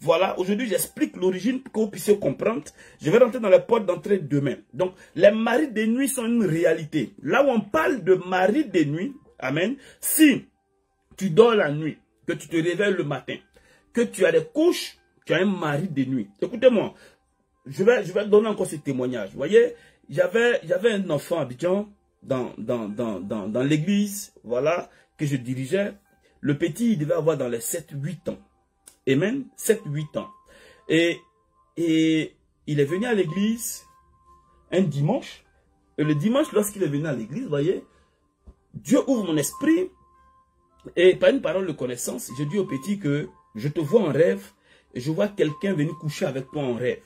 S1: Voilà, aujourd'hui, j'explique l'origine pour que vous puissiez comprendre. Je vais rentrer dans les portes d'entrée demain. Donc, les maris de nuit sont une réalité. Là où on parle de maris de nuit, amen, si tu dors la nuit, que tu te réveilles le matin, que tu as des couches, tu as un mari de nuit. Écoutez-moi, je vais, je vais donner encore ce témoignage. Vous voyez, j'avais un enfant à Abidjan dans, dans, dans, dans, dans l'église, voilà, que je dirigeais. Le petit, il devait avoir dans les sept huit ans. Amen, sept huit ans. Et, et il est venu à l'église un dimanche. Et le dimanche, lorsqu'il est venu à l'église, vous voyez, Dieu ouvre mon esprit. Et par une parole de connaissance, je dis au petit que je te vois en rêve. Et je vois quelqu'un venir coucher avec toi en rêve.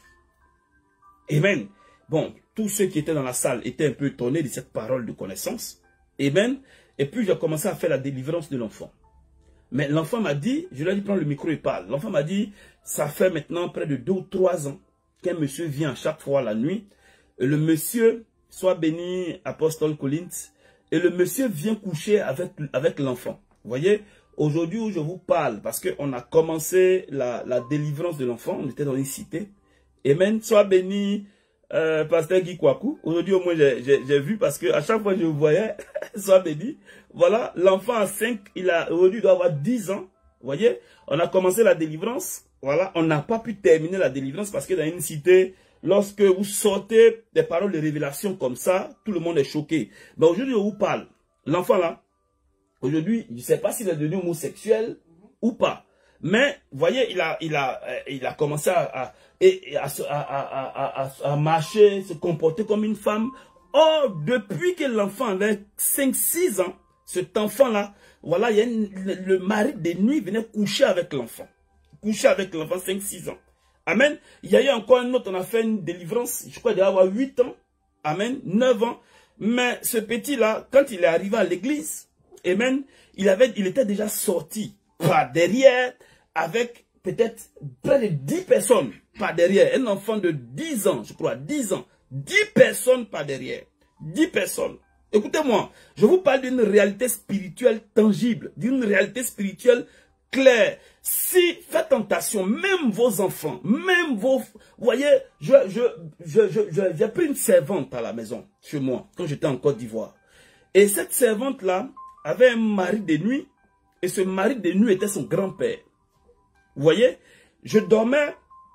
S1: Amen. Bon, tous ceux qui étaient dans la salle étaient un peu étonnés de cette parole de connaissance. Amen. Et puis j'ai commencé à faire la délivrance de l'enfant. Mais l'enfant m'a dit, je lui ai dit prends le micro et parle. L'enfant m'a dit, ça fait maintenant près de deux ou trois ans qu'un monsieur vient chaque fois la nuit. Et le monsieur, soit béni, apostole Collins, et le monsieur vient coucher avec, avec l'enfant. Vous voyez, aujourd'hui où je vous parle, parce qu'on a commencé la, la délivrance de l'enfant, on était dans une cité. Amen, soit béni, euh, pasteur Guy Kwaku. Aujourd'hui au moins j'ai vu, parce que à chaque fois que je vous voyais, soit béni. Voilà, l'enfant a cinq, il a aujourd'hui doit avoir dix ans. Vous voyez, on a commencé la délivrance. Voilà, on n'a pas pu terminer la délivrance parce que dans une cité, lorsque vous sortez des paroles de révélation comme ça, tout le monde est choqué. Mais aujourd'hui, on vous parle. L'enfant là, aujourd'hui, je ne sais pas s'il est devenu homosexuel ou pas. Mais, vous voyez, il a, il a, il a commencé à, à, à, à, à, à, à marcher, se comporter comme une femme. Or, depuis que l'enfant avait cinq six ans, cet enfant-là, voilà, il y a une, le, le mari de nuit venait coucher avec l'enfant. Coucher avec l'enfant cinq six ans. Amen. Il y a eu encore un autre, on a fait une délivrance, je crois, il doit avoir huit ans. Amen. neuf ans. Mais ce petit-là, quand il est arrivé à l'église, amen, il, avait, il était déjà sorti par derrière avec peut-être près de dix personnes par derrière. Un enfant de dix ans, je crois, dix ans. dix personnes par derrière. dix personnes. Écoutez-moi, je vous parle d'une réalité spirituelle tangible, d'une réalité spirituelle claire. Si, faites attention, même vos enfants, même vos... Vous voyez, je, je, je, je, je, j'ai pris une servante à la maison, chez moi, quand j'étais en Côte d'Ivoire. Et cette servante-là avait un mari de nuit, et ce mari de nuit était son grand-père. Vous voyez, je dormais,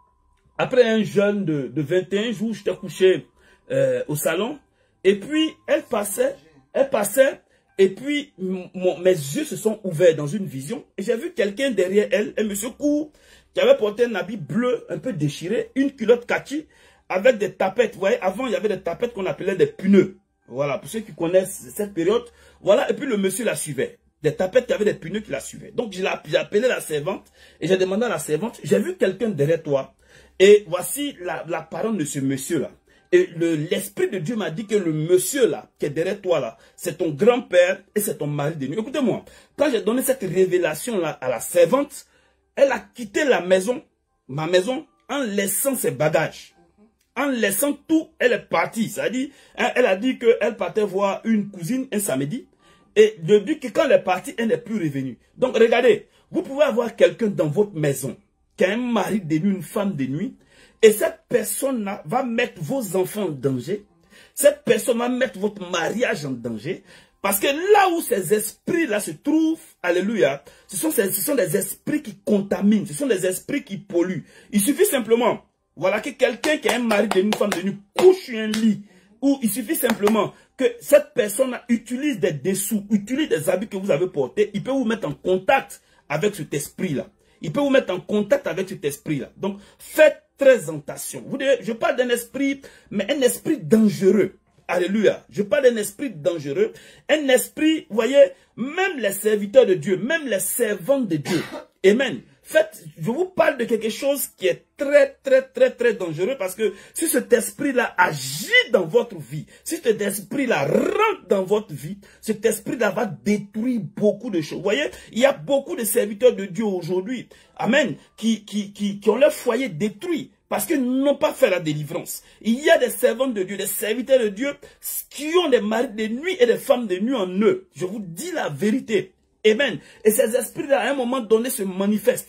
S1: après un jeûne de, de vingt et un jours, j'étais couché euh, au salon, et puis elle passait, elle passait, et puis mon, mes yeux se sont ouverts dans une vision, et j'ai vu quelqu'un derrière elle, un monsieur court, qui avait porté un habit bleu, un peu déchiré, une culotte kaki, avec des tapettes. Vous voyez, avant il y avait des tapettes qu'on appelait des pneus. Voilà, pour ceux qui connaissent cette période, voilà, et puis le monsieur la suivait. Des tapettes qui avaient des pneus qui la suivaient. Donc j'ai appelé la servante, et j'ai demandé à la servante, j'ai vu quelqu'un derrière toi, et voici la, la parole de ce monsieur-là. Et l'Esprit de Dieu m'a dit que le monsieur là, qui est derrière toi là, c'est ton grand-père et c'est ton mari de nuit. Écoutez-moi, quand j'ai donné cette révélation là à la servante, elle a quitté la maison, ma maison, en laissant ses bagages. En laissant tout, elle est partie. C'est-à-dire, elle a dit qu'elle partait voir une cousine un samedi. Et de dit que quand elle est partie, elle n'est plus revenue. Donc regardez, vous pouvez avoir quelqu'un dans votre maison, qui a un mari de nuit, une femme de nuit. Et cette personne-là va mettre vos enfants en danger. Cette personne va mettre votre mariage en danger. Parce que là où ces esprits-là se trouvent, alléluia, ce sont, ce sont des esprits qui contaminent. Ce sont des esprits qui polluent. Il suffit simplement, voilà, que quelqu'un qui a un mari de nuit, une femme de nuit, couche sur un lit. Ou il suffit simplement que cette personne-là utilise des dessous, utilise des habits que vous avez portés. Il peut vous mettre en contact avec cet esprit-là. Il peut vous mettre en contact avec cet esprit-là. Donc, faites très attention. Vous devez, je parle d'un esprit, mais un esprit dangereux. Alléluia. Je parle d'un esprit dangereux. Un esprit, vous voyez, même les serviteurs de Dieu, même les servantes de Dieu. Amen. Faites, je vous parle de quelque chose qui est très, très, très, très dangereux parce que si cet esprit-là agit dans votre vie, si cet esprit-là rentre dans votre vie, cet esprit-là va détruire beaucoup de choses. Vous voyez, il y a beaucoup de serviteurs de Dieu aujourd'hui, amen, qui, qui, qui, qui ont leur foyer détruit parce qu'ils n'ont pas fait la délivrance. Il y a des servants de Dieu, des serviteurs de Dieu qui ont des maris de nuit et des femmes de nuit en eux. Je vous dis la vérité. Amen. Et ces esprits-là, à un moment donné, se manifestent.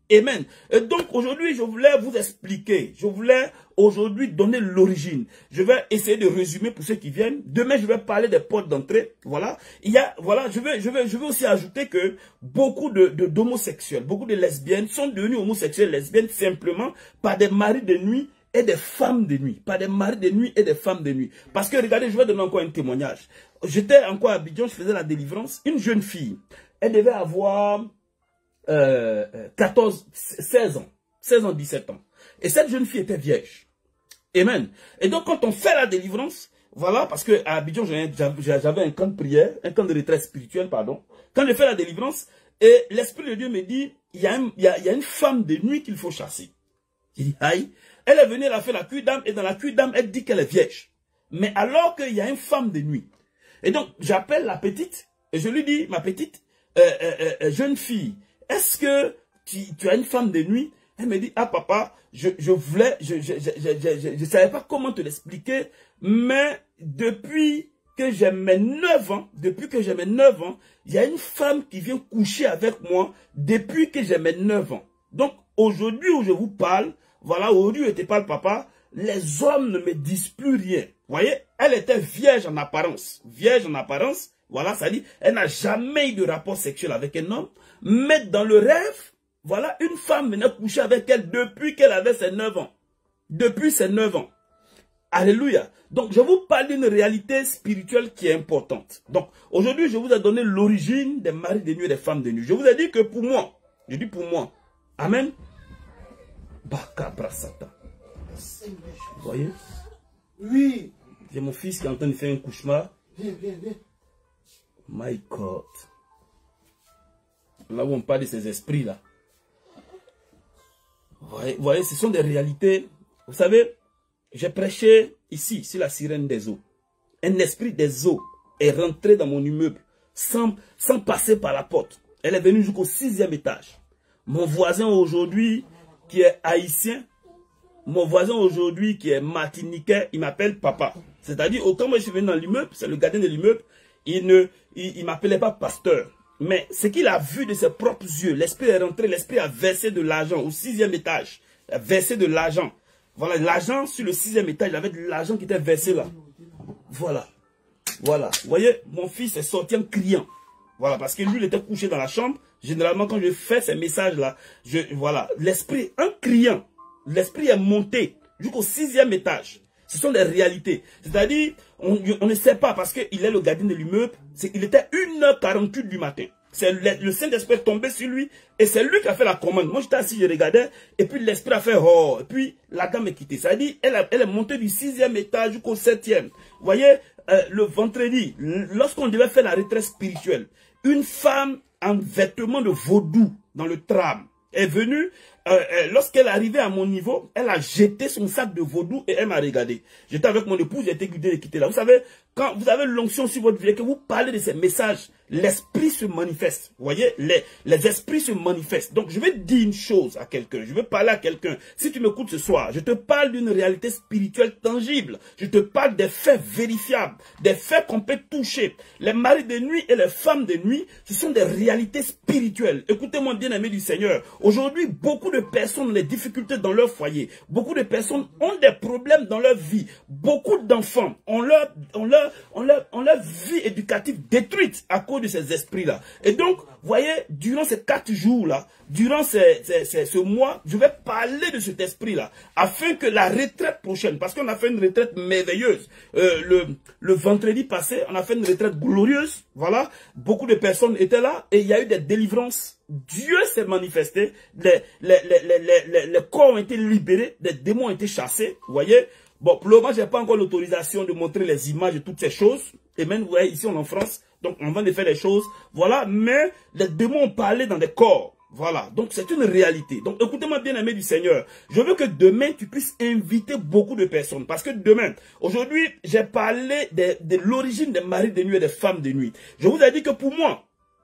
S1: Amen. Et donc aujourd'hui, je voulais vous expliquer, je voulais aujourd'hui donner l'origine. Je vais essayer de résumer pour ceux qui viennent. Demain, je vais parler des portes d'entrée. Voilà. Il y a, voilà, je vais, je vais, je vais aussi ajouter que beaucoup de, de, d'homosexuels, beaucoup de lesbiennes sont devenus homosexuels, lesbiennes simplement par des maris de nuit et des femmes de nuit. Par des maris de nuit et des femmes de nuit. Parce que regardez, je vais donner encore un témoignage. J'étais encore à Abidjan, je faisais la délivrance. Une jeune fille, elle devait avoir Euh, quatorze, seize ans, seize ans, dix-sept ans. Et cette jeune fille était vierge. Amen. Et donc, quand on fait la délivrance, voilà, parce que à Abidjan, j'avais un camp de prière, un camp de retraite spirituelle, pardon. Quand je fais la délivrance, et l'Esprit de Dieu me dit, il y a, un, il y a, il y a une femme de nuit qu'il faut chasser. J'ai dit, aïe. Elle est venue, elle a fait la cuve d'âme, et dans la cuve d'âme, elle dit qu'elle est vierge. Mais alors qu'il y a une femme de nuit. Et donc, j'appelle la petite, et je lui dis, ma petite, euh, euh, euh, jeune fille, est-ce que tu, tu as une femme de nuit? Elle me dit, ah papa, je, je voulais, je ne je, je, je, je, je savais pas comment te l'expliquer, mais depuis que j'ai mes neuf ans, depuis que j'ai mes neuf ans, il y a une femme qui vient coucher avec moi depuis que j'ai mes neuf ans. Donc aujourd'hui où je vous parle, voilà, aujourd'hui où je te parle papa, les hommes ne me disent plus rien. Vous voyez, elle était vierge en apparence, vierge en apparence, voilà, ça dit, elle n'a jamais eu de rapport sexuel avec un homme. Mais dans le rêve, voilà, une femme venait coucher avec elle depuis qu'elle avait ses neuf ans. Depuis ses neuf ans. Alléluia. Donc, je vous parle d'une réalité spirituelle qui est importante. Donc, aujourd'hui, je vous ai donné l'origine des maris de nuit et des femmes de nuit. Je vous ai dit que pour moi, je dis pour moi, amen. Bakabra Satan. Vous voyez?
S2: Oui.
S1: J'ai mon fils qui est en train de faire un cauchemar.
S2: Viens, viens, viens.
S1: My God. Là où on parle de ces esprits-là. Vous voyez, vous voyez, ce sont des réalités. Vous savez, j'ai prêché ici, sur la sirène des eaux. Un esprit des eaux est rentré dans mon immeuble sans, sans passer par la porte. Elle est venue jusqu'au sixième étage. Mon voisin aujourd'hui, qui est haïtien, mon voisin aujourd'hui, qui est martiniquais, il m'appelle papa. C'est-à-dire, autant moi je suis venu dans l'immeuble, c'est le gardien de l'immeuble, il ne il, il m'appelait pas pasteur. Mais ce qu'il a vu de ses propres yeux, l'esprit est rentré, l'esprit a versé de l'argent au sixième étage. Il a versé de l'argent. Voilà, l'argent sur le sixième étage, il avait de l'argent qui était versé là. Voilà. Voilà. Vous voyez, mon fils est sorti en criant. Voilà, parce que lui, il était couché dans la chambre. Généralement, quand je fais ces messages-là, je, voilà, l'esprit, en criant, l'esprit est monté jusqu'au sixième étage. Ce sont des réalités. C'est-à-dire, on, on ne sait pas parce qu'il est le gardien de l'immeuble. Il était une heure quarante-huit du matin. C'est le, le Saint-Esprit est tombé sur lui et c'est lui qui a fait la commande. Moi, j'étais assis, je regardais et puis l'Esprit a fait oh. Et puis la dame est quittée. C'est-à-dire, elle, a, elle est montée du sixième étage jusqu'au septième. Vous voyez, euh, le vendredi, lorsqu'on devait faire la retraite spirituelle, une femme en vêtements de vaudou dans le tram est venue. Euh, euh, Lorsqu'elle est arrivée à mon niveau, elle a jeté son sac de vaudou et elle m'a regardé. J'étais avec mon épouse, j'ai été guidé de quitter là. Vous savez, quand vous avez l'onction sur votre vie et que vous parlez de ces messages, l'esprit se manifeste. Vous voyez, les, les esprits se manifestent. Donc, je vais dire une chose à quelqu'un. Je vais parler à quelqu'un. Si tu m'écoutes ce soir, je te parle d'une réalité spirituelle tangible. Je te parle des faits vérifiables, des faits qu'on peut toucher. Les maris de nuit et les femmes de nuit, ce sont des réalités spirituelles. Écoutez-moi, bien-aimés du Seigneur. Aujourd'hui, beaucoup de personnes ont des difficultés dans leur foyer. Beaucoup de personnes ont des problèmes dans leur vie. Beaucoup d'enfants ont leur, ont leur, ont leur, ont leur vie éducative détruite à cause de ces esprits-là. Et donc, vous voyez, durant ces quatre jours-là, durant ces, ces, ces, ce mois, je vais parler de cet esprit-là, afin que la retraite prochaine, parce qu'on a fait une retraite merveilleuse, euh, le, le vendredi passé, on a fait une retraite glorieuse, voilà, beaucoup de personnes étaient là, et il y a eu des délivrances. Dieu s'est manifesté, les, les, les, les, les, les corps ont été libérés, les démons ont été chassés, vous voyez. Bon, pour le moment, je n'ai pas encore l'autorisation de montrer les images de toutes ces choses. Et même, vous voyez, ici, on est en France, donc on va de faire les choses. Voilà, mais les démons ont parlé dans des corps. Voilà, donc c'est une réalité. Donc écoutez-moi bien, aimé du Seigneur. Je veux que demain, tu puisses inviter beaucoup de personnes. Parce que demain, aujourd'hui, j'ai parlé de, de l'origine des maris de nuit et des femmes de nuit. Je vous ai dit que pour moi,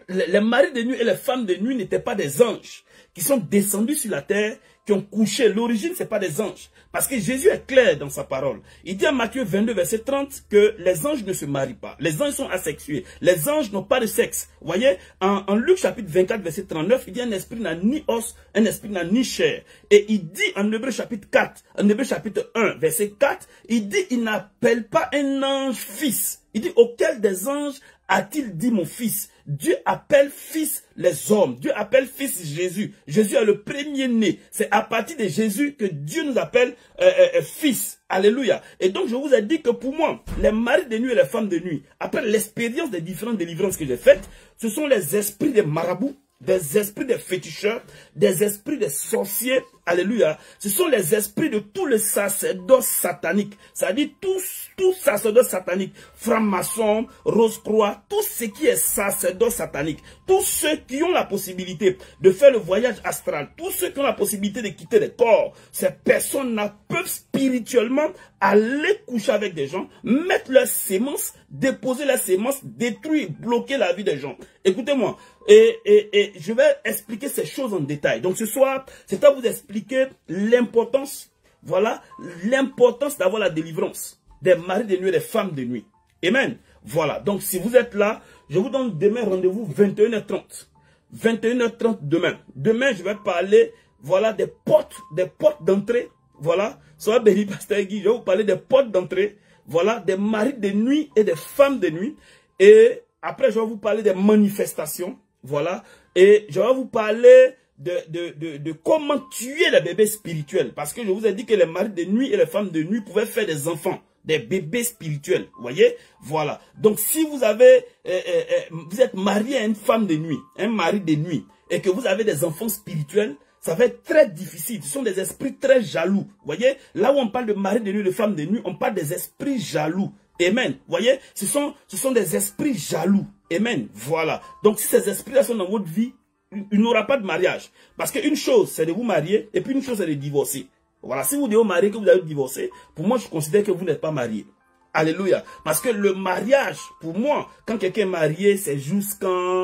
S1: les, les maris de nuit et les femmes de nuit n'étaient pas des anges qui sont descendus sur la terre, qui ont couché. L'origine, ce n'est pas des anges. Parce que Jésus est clair dans sa parole. Il dit à Matthieu vingt-deux, verset trente, que les anges ne se marient pas. Les anges sont asexués. Les anges n'ont pas de sexe. Vous voyez, en, en Luc chapitre vingt-quatre, verset trente-neuf, il dit un esprit n'a ni os, un esprit n'a ni chair. Et il dit en Hébreu chapitre quatre, en Hébreu chapitre un, verset quatre, il dit il n'appelle pas un ange fils. Il dit auquel des anges a-t-il dit mon fils? Dieu appelle fils les hommes. Dieu appelle fils Jésus. Jésus est le premier-né. C'est à partir de Jésus que Dieu nous appelle euh, euh, fils. Alléluia. Et donc je vous ai dit que pour moi, les maris de nuit et les femmes de nuit, après l'expérience des différentes délivrances que j'ai faites, ce sont les esprits des marabouts, des esprits des féticheurs, des esprits des sorciers, alléluia. Ce sont les esprits de tous les sacerdoces sataniques, c'est-à-dire tous, tous sacerdotes sataniques, francs-maçons, Rose-Croix, tout ce qui est sacerdoce satanique, tous ceux qui ont la possibilité de faire le voyage astral, tous ceux qui ont la possibilité de quitter le corps, ces personnes-là peuvent spirituellement aller coucher avec des gens, mettre leurs sémences, déposer leurs sémences, détruire, bloquer la vie des gens. Écoutez-moi, et, et, et je vais expliquer ces choses en détail. Donc ce soir, c'est à vous expliquer l'importance, voilà, l'importance d'avoir la délivrance des maris de nuit et des femmes de nuit. Amen. Voilà, donc si vous êtes là, je vous donne demain rendez-vous vingt et une heures trente. vingt et une heures trente demain. Demain, je vais parler, voilà, des portes, des portes d'entrée. Voilà, sois béni, pasteur Guy, je vais vous parler des portes d'entrée. Voilà, des maris de nuit et des femmes de nuit. Et après, je vais vous parler des manifestations. Voilà, et je vais vous parler de, de, de, de comment tuer les bébés spirituels. Parce que je vous ai dit que les maris de nuit et les femmes de nuit pouvaient faire des enfants, des bébés spirituels. Vous voyez? Voilà. Donc, si vous avez, euh, euh, vous êtes marié à une femme de nuit, un mari de nuit, et que vous avez des enfants spirituels, ça va être très difficile. Ce sont des esprits très jaloux. Vous voyez? Là où on parle de mari de nuit, de femme de nuit, on parle des esprits jaloux. Amen. Vous voyez? Ce sont, ce sont des esprits jaloux. Amen. Voilà. Donc, si ces esprits-là sont dans votre vie, il n'y aura pas de mariage. Parce qu'une chose, c'est de vous marier, et puis une chose, c'est de divorcer. Voilà. Si vous dites au mari que vous avez divorcé, pour moi, je considère que vous n'êtes pas marié. Alléluia. Parce que le mariage, pour moi, quand quelqu'un est marié, c'est jusqu'à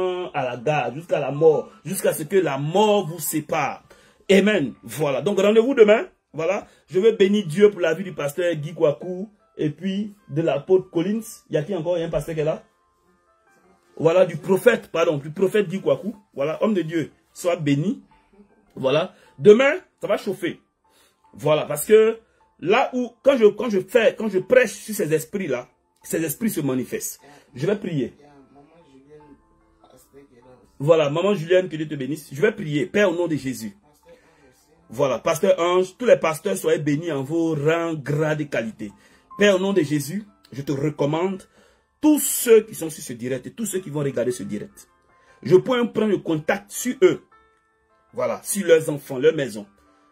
S1: la gare, jusqu'à la mort, jusqu'à ce que la mort vous sépare. Amen. Voilà. Donc, rendez-vous demain. Voilà. Je veux bénir Dieu pour la vie du pasteur Guy Kwaku. Et puis, de l'apôtre Collins. Il y a qui encore? Il y a un pasteur qui est là? Voilà, du prophète, pardon, du prophète Guy Kwaku. Voilà, homme de Dieu, sois béni. Voilà. Demain, ça va chauffer. Voilà, parce que là où, quand je, quand je fais, quand je prêche sur ces esprits-là, ces esprits se manifestent. Je vais prier. Voilà, maman Julienne, que Dieu te bénisse. Je vais prier. Père, au nom de Jésus. Voilà, pasteur Ange, tous les pasteurs soyez bénis en vos rangs, grades et qualités. Père, au nom de Jésus, je te recommande tous ceux qui sont sur ce direct et tous ceux qui vont regarder ce direct. Je peux prendre le contact sur eux. Voilà, sur leurs enfants, leur maison.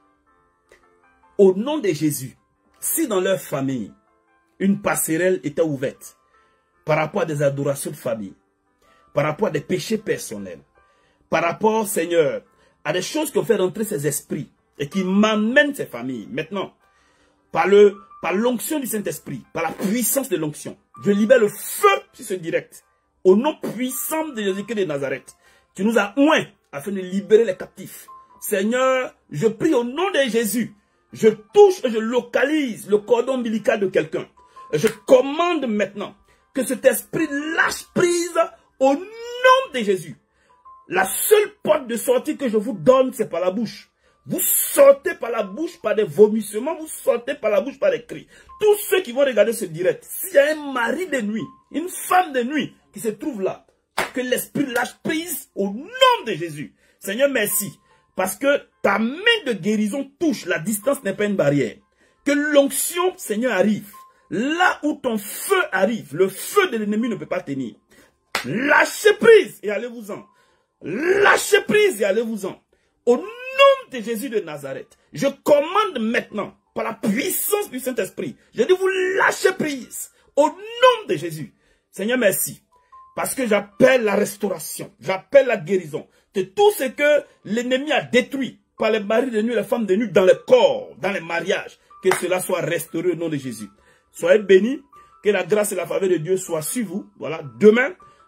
S1: Au nom de Jésus, si dans leur famille, une passerelle était ouverte par rapport à des adorations de famille, par rapport à des péchés personnels, par rapport, Seigneur, à des choses qui ont fait rentrer ces esprits et qui m'amènent ces familles, maintenant, par le par l'onction du Saint-Esprit, par la puissance de l'onction, je libère le feu sur ce direct. Au nom puissant de Jésus-Christ de Nazareth, tu nous as oints afin de libérer les captifs. Seigneur, je prie au nom de Jésus. Je touche et je localise le cordon ombilical de quelqu'un. Je commande maintenant que cet esprit lâche prise au nom de Jésus. La seule porte de sortie que je vous donne, c'est par la bouche. Vous sortez par la bouche par des vomissements, vous sortez par la bouche par des cris. Tous ceux qui vont regarder ce direct, s'il y a un mari de nuit, une femme de nuit qui se trouve là, que l'esprit lâche prise au nom de Jésus. Seigneur, merci. Parce que ta main de guérison touche, la distance n'est pas une barrière. Que l'onction, Seigneur, arrive. Là où ton feu arrive, le feu de l'ennemi ne peut pas tenir. Lâchez prise et allez-vous-en. Lâchez prise et allez-vous-en. Au nom de Jésus de Nazareth, je commande maintenant, par la puissance du Saint-Esprit, je dis vous lâchez prise. Au nom de Jésus. Seigneur, merci. Parce que j'appelle la restauration, j'appelle la guérison. C'est tout ce que l'ennemi a détruit par les maris de nuit et les femmes de nuit dans le corps, dans les mariages. Que cela soit restauré au nom de Jésus. Soyez bénis, que la grâce et la faveur de Dieu soient sur vous. Voilà, demain,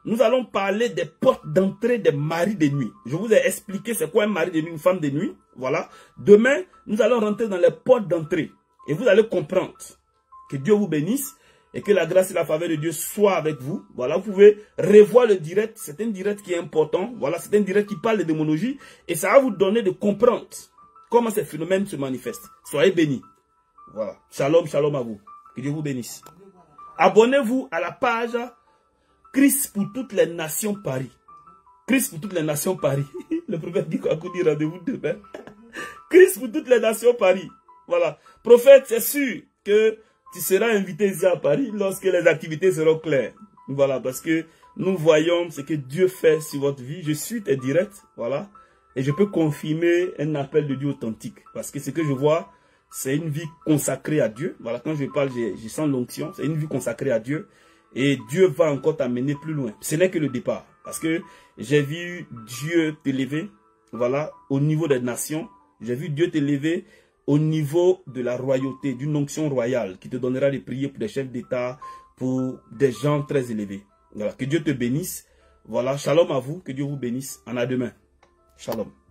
S1: nous allons parler des portes d'entrée des maris de nuit. Je vous ai expliqué c'est quoi un mari de nuit, une femme de nuit. Voilà. Demain, nous allons rentrer dans les portes d'entrée. Et vous allez comprendre. Que Dieu vous bénisse. Et que la grâce et la faveur de Dieu soient avec vous. Voilà, vous pouvez revoir le direct. C'est un direct qui est important. Voilà, c'est un direct qui parle de démonologie. Et ça va vous donner de comprendre comment ces phénomènes se manifestent. Soyez bénis. Voilà. Shalom, shalom à vous. Que Dieu vous bénisse. Abonnez-vous à la page Christ pour toutes les nations Paris. Christ pour toutes les nations Paris. Le prophète dit quoi? Dit rendez-vous demain. Christ pour toutes les nations Paris. Voilà. Prophète, c'est sûr que tu seras invité ici à Paris lorsque les activités seront claires. Voilà, parce que nous voyons ce que Dieu fait sur votre vie. Je suis tes directs, voilà. Et je peux confirmer un appel de Dieu authentique. Parce que ce que je vois, c'est une vie consacrée à Dieu. Voilà, quand je parle, je, je sens l'onction. C'est une vie consacrée à Dieu. Et Dieu va encore t'amener plus loin. Ce n'est que le départ. Parce que j'ai vu Dieu t'élever, voilà, au niveau des nations. J'ai vu Dieu t'élever au niveau de la royauté, d'une onction royale qui te donnera de prier pour des chefs d'État, pour des gens très élevés. Voilà, que Dieu te bénisse. Voilà, shalom à vous, que Dieu vous bénisse. En à demain. Shalom.